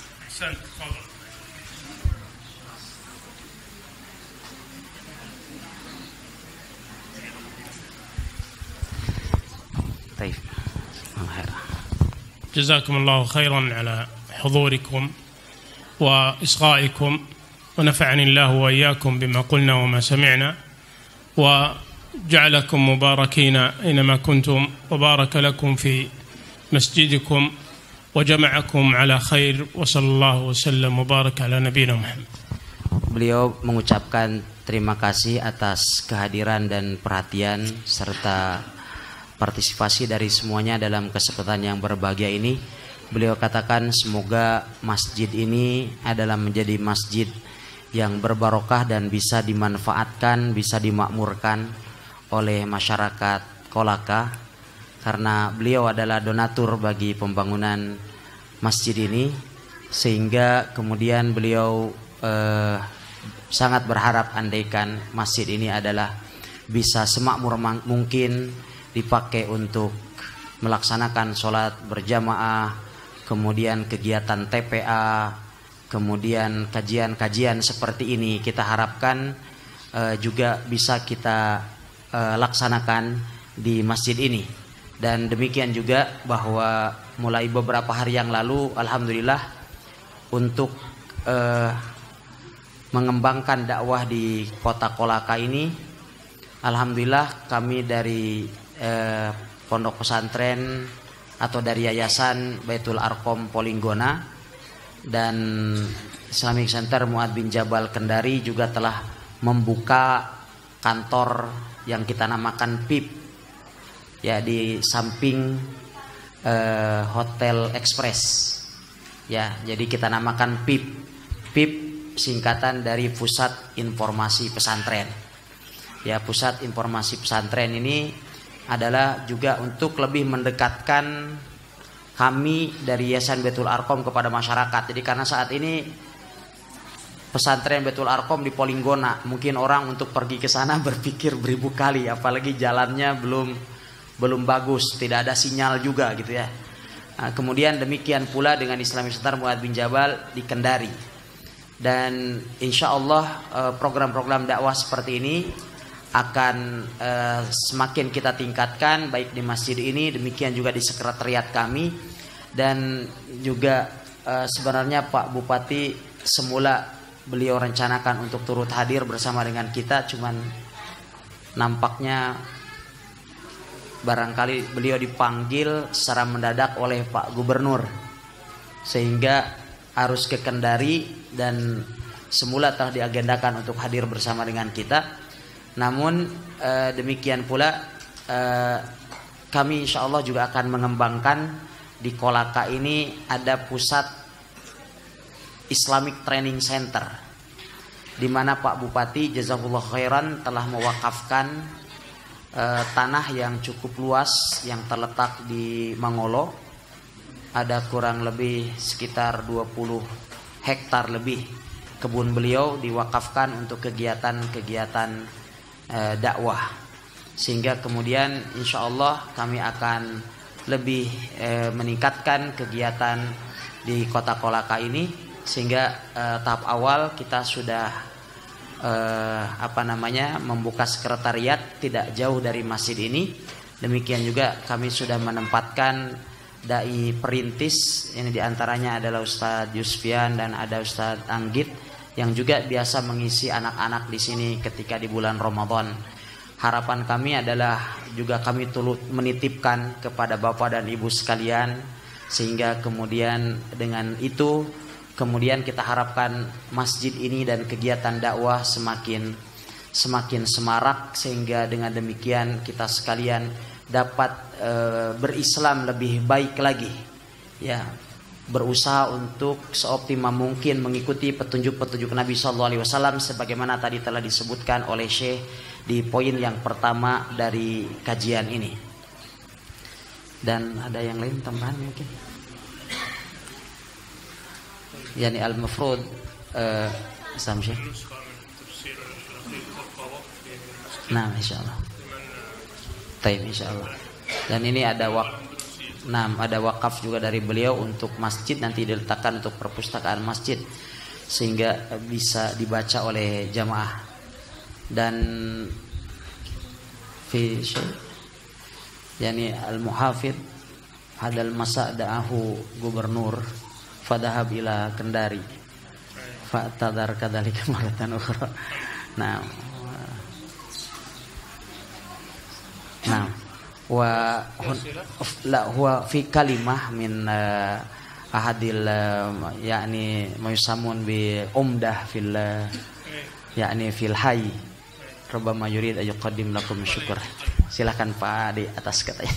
طيب. جزاكم الله خيرا على حضوركم وإصغائكم، ونفعني الله وإياكم بما قلنا وما سمعنا، وجعلكم مباركين أينما كنتم، وبارك لكم في مسجدكم وجمعكم على خير، وصلى الله وسلم وبارك على نبينا محمد. Beliau mengucapkan terima kasih atas kehadiran dan perhatian serta partisipasi dari semuanya dalam kesempatan yang berbahagia ini. Beliau katakan semoga masjid ini adalah menjadi masjid yang berbarokah dan bisa dimanfaatkan, bisa dimakmurkan oleh masyarakat Kolaka, karena beliau adalah donatur bagi pembangunan masjid ini, sehingga kemudian beliau sangat berharap andaikan masjid ini adalah bisa semakmur mungkin dipakai untuk melaksanakan sholat berjamaah, kemudian kegiatan TPA, kemudian kajian-kajian seperti ini kita harapkan juga bisa kita laksanakan di masjid ini. Dan demikian juga bahwa mulai beberapa hari yang lalu alhamdulillah untuk mengembangkan dakwah di kota Kolaka ini, alhamdulillah kami dari pondok pesantren atau dari Yayasan Baitul Arqam Polinggona dan Islamic Center Mu'adz bin Jabal Kendari juga telah membuka kantor yang kita namakan PIP, ya, di samping Hotel Express, ya. Jadi kita namakan PIP. PIP singkatan dari Pusat Informasi Pesantren. Ya, Pusat Informasi Pesantren ini adalah juga untuk lebih mendekatkan kami dari Yayasan Baitul Arqam kepada masyarakat. Jadi karena saat ini pesantren Baitul Arqam di Polinggona, mungkin orang untuk pergi ke sana berpikir beribu kali, apalagi jalannya belum bagus, tidak ada sinyal juga gitu ya. Nah, kemudian demikian pula dengan Islamic Center Mu'adz bin Jabal di Kendari. Dan insya Allah program-program dakwah seperti ini akan semakin kita tingkatkan baik di masjid ini, demikian juga di sekretariat kami. Dan juga sebenarnya Pak Bupati semula beliau rencanakan untuk turut hadir bersama dengan kita, cuman nampaknya barangkali beliau dipanggil secara mendadak oleh Pak Gubernur sehingga harus ke Kendari, dan semula telah diagendakan untuk hadir bersama dengan kita. Namun demikian pula kami insya Allah juga akan mengembangkan di Kolaka ini ada pusat Islamic Training Center, di mana Pak Bupati jazakallahu khairan telah mewakafkan tanah yang cukup luas yang terletak di Mangolo. Ada kurang lebih sekitar 20 hektar lebih kebun beliau diwakafkan untuk kegiatan-kegiatan dakwah, sehingga kemudian insya Allah kami akan lebih meningkatkan kegiatan di kota Kolaka ini, sehingga tahap awal kita sudah membuka sekretariat tidak jauh dari masjid ini. Demikian juga kami sudah menempatkan dai perintis, ini diantaranya adalah Ustadz Yusfian dan ada Ustadz Anggit yang juga biasa mengisi anak-anak di sini ketika di bulan Ramadan. Harapan kami adalah juga kami turut menitipkan kepada Bapak dan Ibu sekalian, sehingga kemudian dengan itu kemudian kita harapkan masjid ini dan kegiatan dakwah semakin semarak, sehingga dengan demikian kita sekalian dapat berislam lebih baik lagi, ya, berusaha untuk seoptimal mungkin mengikuti petunjuk-petunjuk Nabi SAW sebagaimana tadi telah disebutkan oleh Syekh di poin yang pertama dari kajian ini. Dan ada yang lain tambahan mungkin? Yani al-mafrud Syekh. Nah, insyaallah. Taib insyaallah. Dan ini ada ada wakaf juga dari beliau untuk masjid, nanti diletakkan untuk perpustakaan masjid sehingga bisa dibaca oleh jamaah. Dan fi yani al-muhafid hadal masa da'ahu gubernur fadhahab ila Kendari fa'tadar kadzalika maratan ukhra. Nah wa huwa fi kalimah min ahadil yakni mayusamun bi umdah fil yakni fil hayy rabbama yurid ayuqaddim lakum syukur. Silakan Pak di atas katanya.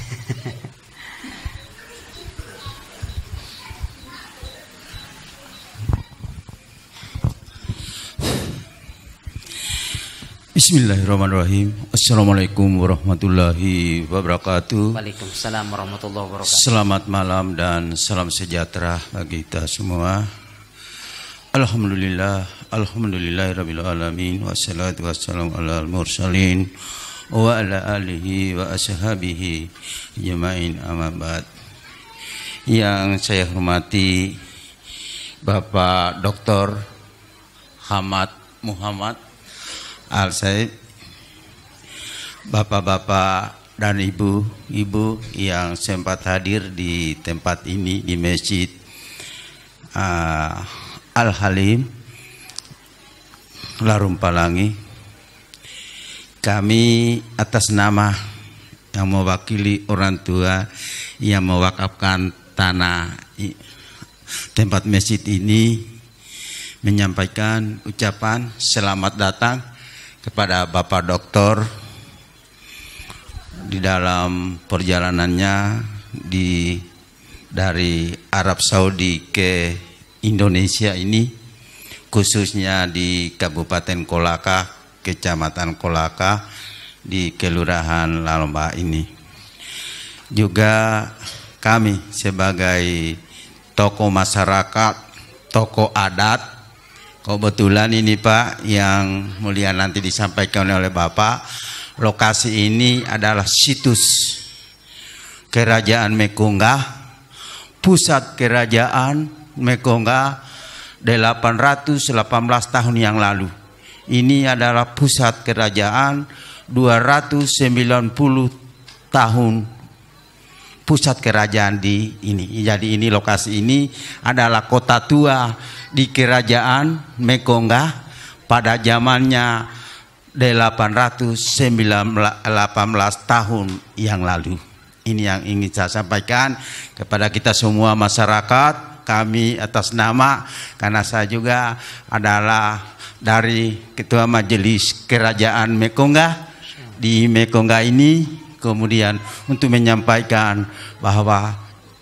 Bismillahirrahmanirrahim. Assalamualaikum warahmatullahi wabarakatuh. Waalaikumsalam warahmatullahi wabarakatuh. Selamat malam dan salam sejahtera bagi kita semua. Alhamdulillah, alhamdulillahirabbil alamin, wassalatu wassalamu alal mursalin wa ala alihi wa ashabihi jama'in amma ba'd. Yang saya hormati Bapak Dr. Hamad Muhammad Al-Said, bapak-bapak dan ibu-ibu yang sempat hadir di tempat ini di Masjid Al-Halim Larum Palangi, kami atas nama yang mewakili orang tua yang mewakafkan tanah tempat masjid ini menyampaikan ucapan selamat datang kepada Bapak Doktor di dalam perjalanannya dari Arab Saudi ke Indonesia ini, khususnya di Kabupaten Kolaka, Kecamatan Kolaka, di Kelurahan Lalomba ini. Juga kami sebagai tokoh masyarakat, tokoh adat, kebetulan ini Pak yang mulia nanti disampaikan oleh Bapak, lokasi ini adalah situs Kerajaan Mekonggah, pusat Kerajaan Mekonggah 818 tahun yang lalu. Ini adalah pusat kerajaan 290 tahun pusat kerajaan di ini. Jadi ini lokasi ini adalah kota tua di Kerajaan Mekonggah pada zamannya 818 tahun yang lalu. Ini yang ingin saya sampaikan kepada kita semua masyarakat, kami atas nama, karena saya juga adalah dari Ketua Majelis Kerajaan Mekonggah di Mekonggah ini, kemudian untuk menyampaikan bahwa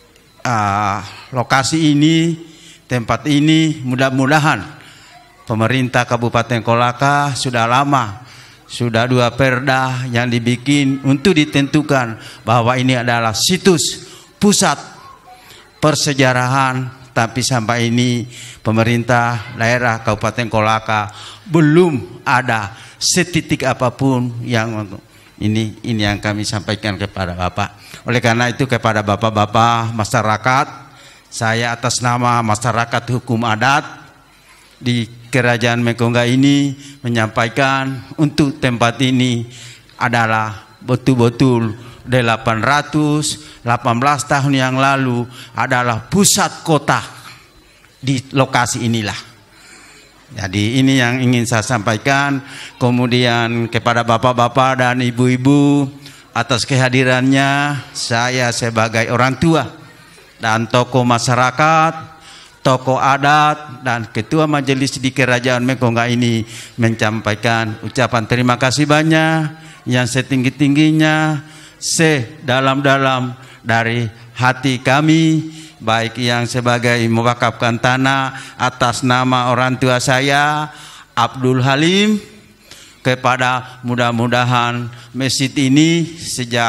lokasi ini, tempat ini, mudah-mudahan pemerintah Kabupaten Kolaka sudah lama, sudah 2 perda yang dibikin untuk ditentukan bahwa ini adalah situs pusat persejarahan, tapi sampai ini pemerintah daerah Kabupaten Kolaka belum ada setitik apapun yang ini yang kami sampaikan kepada Bapak. Oleh karena itu kepada bapak-bapak masyarakat, saya atas nama masyarakat hukum adat di Kerajaan Mekonggah ini menyampaikan untuk tempat ini adalah betul-betul 818 tahun yang lalu adalah pusat kota di lokasi inilah. Jadi ini yang ingin saya sampaikan. Kemudian kepada bapak-bapak dan ibu-ibu, atas kehadirannya saya sebagai orang tua dan tokoh masyarakat, tokoh adat dan ketua majelis di Kerajaan Mekonggah ini menyampaikan ucapan terima kasih banyak yang setinggi-tingginya, sedalam-dalam dari hati kami, baik yang sebagai mewakafkan tanah atas nama orang tua saya Abdul Halim, kepada mudah-mudahan masjid ini sejak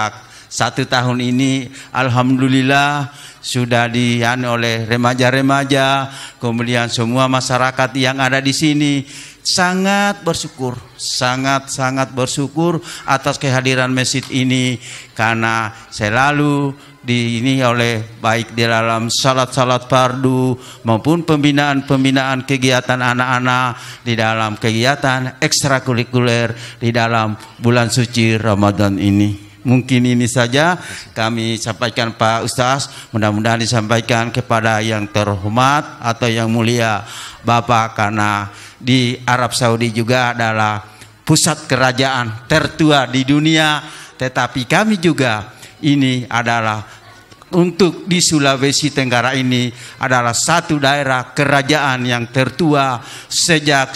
1 tahun ini alhamdulillah sudah oleh remaja-remaja, kemudian semua masyarakat yang ada di sini sangat bersyukur, sangat bersyukur atas kehadiran masjid ini, karena selalu ini oleh baik di dalam salat-salat fardu maupun pembinaan kegiatan anak-anak, di dalam kegiatan ekstrakurikuler di dalam bulan suci Ramadan ini. Mungkin ini saja kami sampaikan Pak Ustaz, mudah-mudahan disampaikan kepada yang terhormat atau yang mulia Bapak, karena di Arab Saudi juga adalah pusat kerajaan tertua di dunia, tetapi kami juga ini adalah untuk di Sulawesi Tenggara ini adalah satu daerah kerajaan yang tertua sejak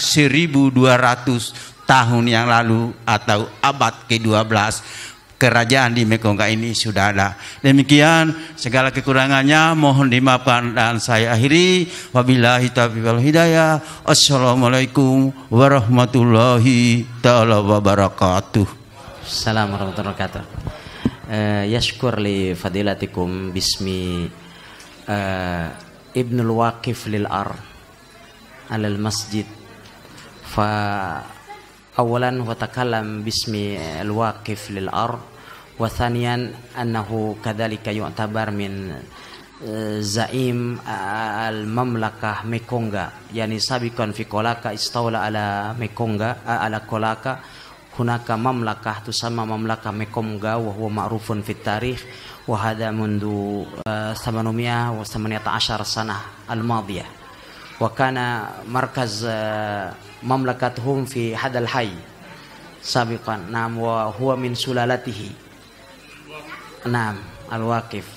1200 tahun yang lalu atau abad ke-12. Kerajaan di Mekongga ini sudah ada. Demikian, segala kekurangannya mohon dimaafkan dan saya akhiri. Wabillahi taufiq wal hidayah. Assalamualaikum warahmatullahi taala wabarakatuh. Assalamualaikum warahmatullahi wabarakatuh. Yashkur li fadilatikum bismi Ibnul Waqif lil alal masjid. Fa أولا هو تكلم باسم الواقف للأرض، وثانيا أنه كذلك يعتبر من زعيم المملكة ميكونغا، يعني سابقا في كولاكا استولى على ميكونغا على كولاكا. هناك مملكة تسمى مملكة ميكونغا وهو معروف في التاريخ، وهذا منذ 818 سنة الماضية، وكان مركز مملكتهم في حد الحي سابقا. نعم، وهو من سلالته نعم الواقف.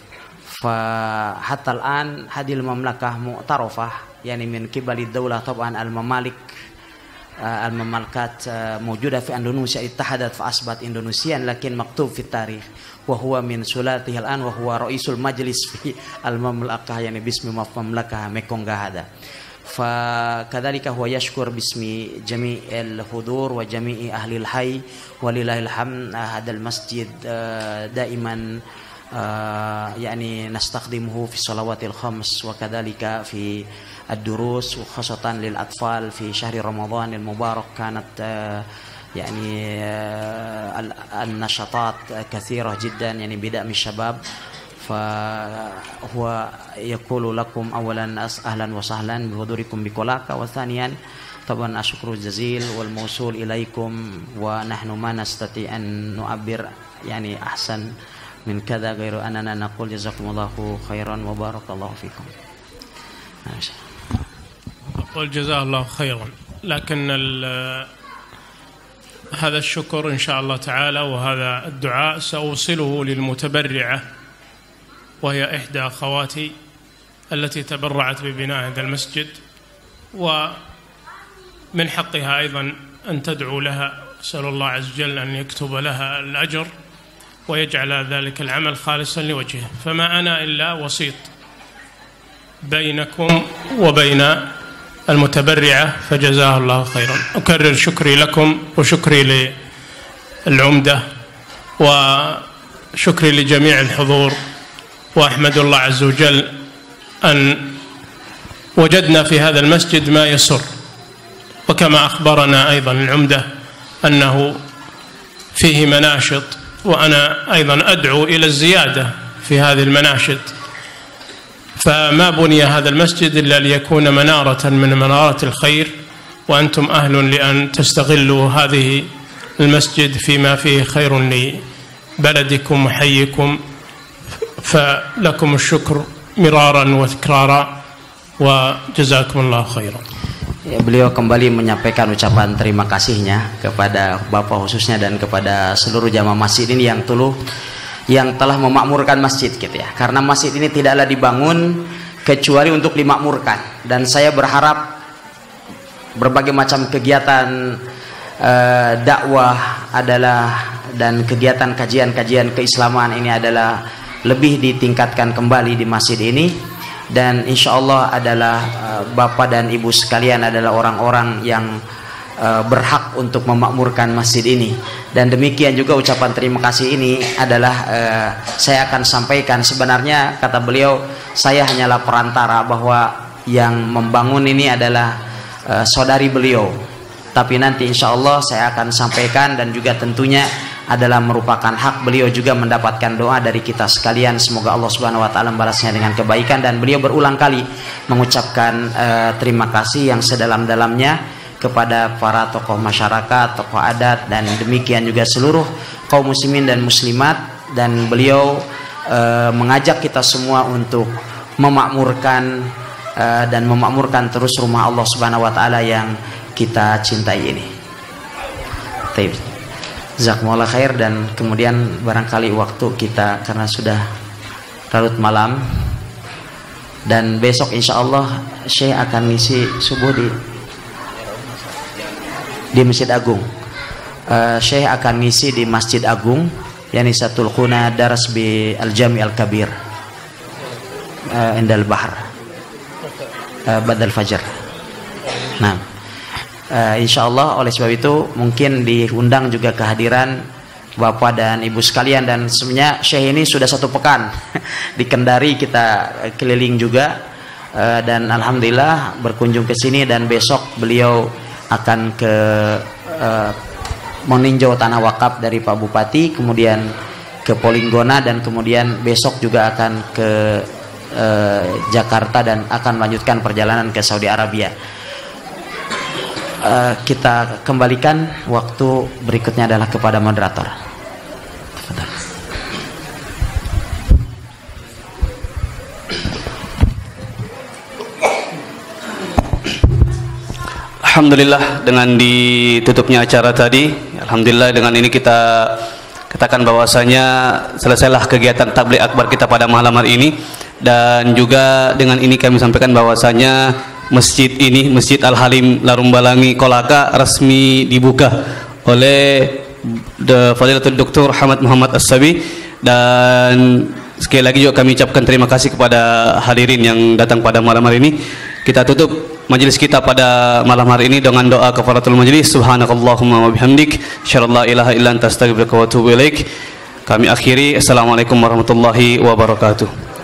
فحتى الآن هذه المملكة معترفة يعني من قبل الدولة. طبعا المملكات موجودة في إندونيسيا، اتحدت فأصبحت إندونيسيا، لكن مكتوب في التاريخ وهو من سلالته الآن، وهو رئيس المجلس في المملكة يعني باسم مملكة ميكونغا هذا. فكذلك هو يشكر باسم جميع الحضور وجميع أهل الحي، ولله الحمد. هذا المسجد دائما يعني نستخدمه في الصلوات الخمس، وكذلك في الدروس، وخاصة للأطفال في شهر رمضان المبارك كانت يعني النشاطات كثيرة جدا يعني بدعم الشباب. فهو يقول لكم أولا أهلا وسهلا بحضوركم بكولاكا، وثانيا طبعا الشكر الجزيل والموصول إليكم، ونحن ما نستطيع أن نعبر يعني أحسن من كذا غير أننا نقول جزاكم الله خيرا وبارك الله فيكم. أقول جزاه الله خيرا، لكن هذا الشكر إن شاء الله تعالى وهذا الدعاء سأوصله للمتبرعة، وهي إحدى أخواتي التي تبرعت ببناء هذا المسجد، ومن حقها أيضا أن تدعو لها. أسأل الله عز وجل أن يكتب لها الأجر ويجعل ذلك العمل خالصا لوجهه. فما أنا إلا وسيط بينكم وبين المتبرعة، فجزاه الله خيرا. أكرر شكري لكم وشكري للعمدة وشكري لجميع الحضور، وأحمد الله عز وجل أن وجدنا في هذا المسجد ما يسر، وكما أخبرنا أيضا العمدة أنه فيه مناشط، وأنا أيضا أدعو إلى الزيادة في هذه المناشط. فما بني هذا المسجد إلا ليكون منارة من منارات الخير، وأنتم أهل لأن تستغلوا هذه المسجد فيما فيه خير لبلدكم وحيكم، فلكم الشكر مرارا وتكرارا وجزاكم الله خيرا. Beliau kembali menyampaikan ucapan terima kasihnya kepada Bapak khususnya dan kepada seluruh jamaah masjid ini yang telah memakmurkan masjid gitu ya. Karena masjid ini tidaklah dibangun kecuali untuk dimakmurkan, dan saya berharap berbagai macam kegiatan dakwah adalah dan kegiatan kajian-kajian keislaman ini adalah lebih ditingkatkan kembali di masjid ini. Dan insya Allah adalah Bapak dan Ibu sekalian adalah orang-orang yang berhak untuk memakmurkan masjid ini. Dan demikian juga ucapan terima kasih ini adalah saya akan sampaikan, sebenarnya kata beliau saya hanyalah perantara, bahwa yang membangun ini adalah saudari beliau, tapi nanti insya Allah saya akan sampaikan, dan juga tentunya adalah merupakan hak beliau juga mendapatkan doa dari kita sekalian. Semoga Allah Subhanahu wa taala membalasnya dengan kebaikan. Dan beliau berulang kali mengucapkan terima kasih yang sedalam-dalamnya kepada para tokoh masyarakat, tokoh adat, dan demikian juga seluruh kaum muslimin dan muslimat. Dan beliau mengajak kita semua untuk memakmurkan dan memakmurkan terus rumah Allah Subhanahu wa taala yang kita cintai ini. Baik. Jazakumullah khair. Dan kemudian barangkali waktu kita karena sudah larut malam, dan besok insya Allah Syekh akan ngisi subuh di Masjid Agung. Syekh akan ngisi di Masjid Agung, yani Satul Khuna Daras bi Al-Jami Al-Kabir Indal Bahar Badal Fajar. Nah, insyaallah oleh sebab itu mungkin diundang juga kehadiran Bapak dan Ibu sekalian. Dan sebenarnya Syekh ini sudah 1 pekan di Kendari, kita keliling juga, dan alhamdulillah berkunjung ke sini. Dan besok beliau akan ke meninjau tanah wakaf dari Pak Bupati, kemudian ke Polinggona, dan kemudian besok juga akan ke Jakarta dan akan melanjutkan perjalanan ke Saudi Arabia. Kita kembalikan waktu berikutnya adalah kepada moderator. Alhamdulillah, dengan ditutupnya acara tadi, alhamdulillah dengan ini kita katakan bahwasanya selesailah kegiatan tabligh akbar kita pada malam hari ini. Dan juga dengan ini kami sampaikan bahwasanya masjid ini, Masjid Al-Halim Larumbalangi Kolaka, resmi dibuka oleh Fadilatul Dr. Hamad Muhammad As-Sabi. Dan sekali lagi juga kami ucapkan terima kasih kepada hadirin yang datang pada malam hari ini. Kita tutup majelis kita pada malam hari ini dengan doa kafaratul majlis. Subhanakallahumma wa bihamdik, asyhadu an la ilaha illa anta astaghfiruka wa atubu ilaik. Kami akhiri, assalamualaikum warahmatullahi wabarakatuh.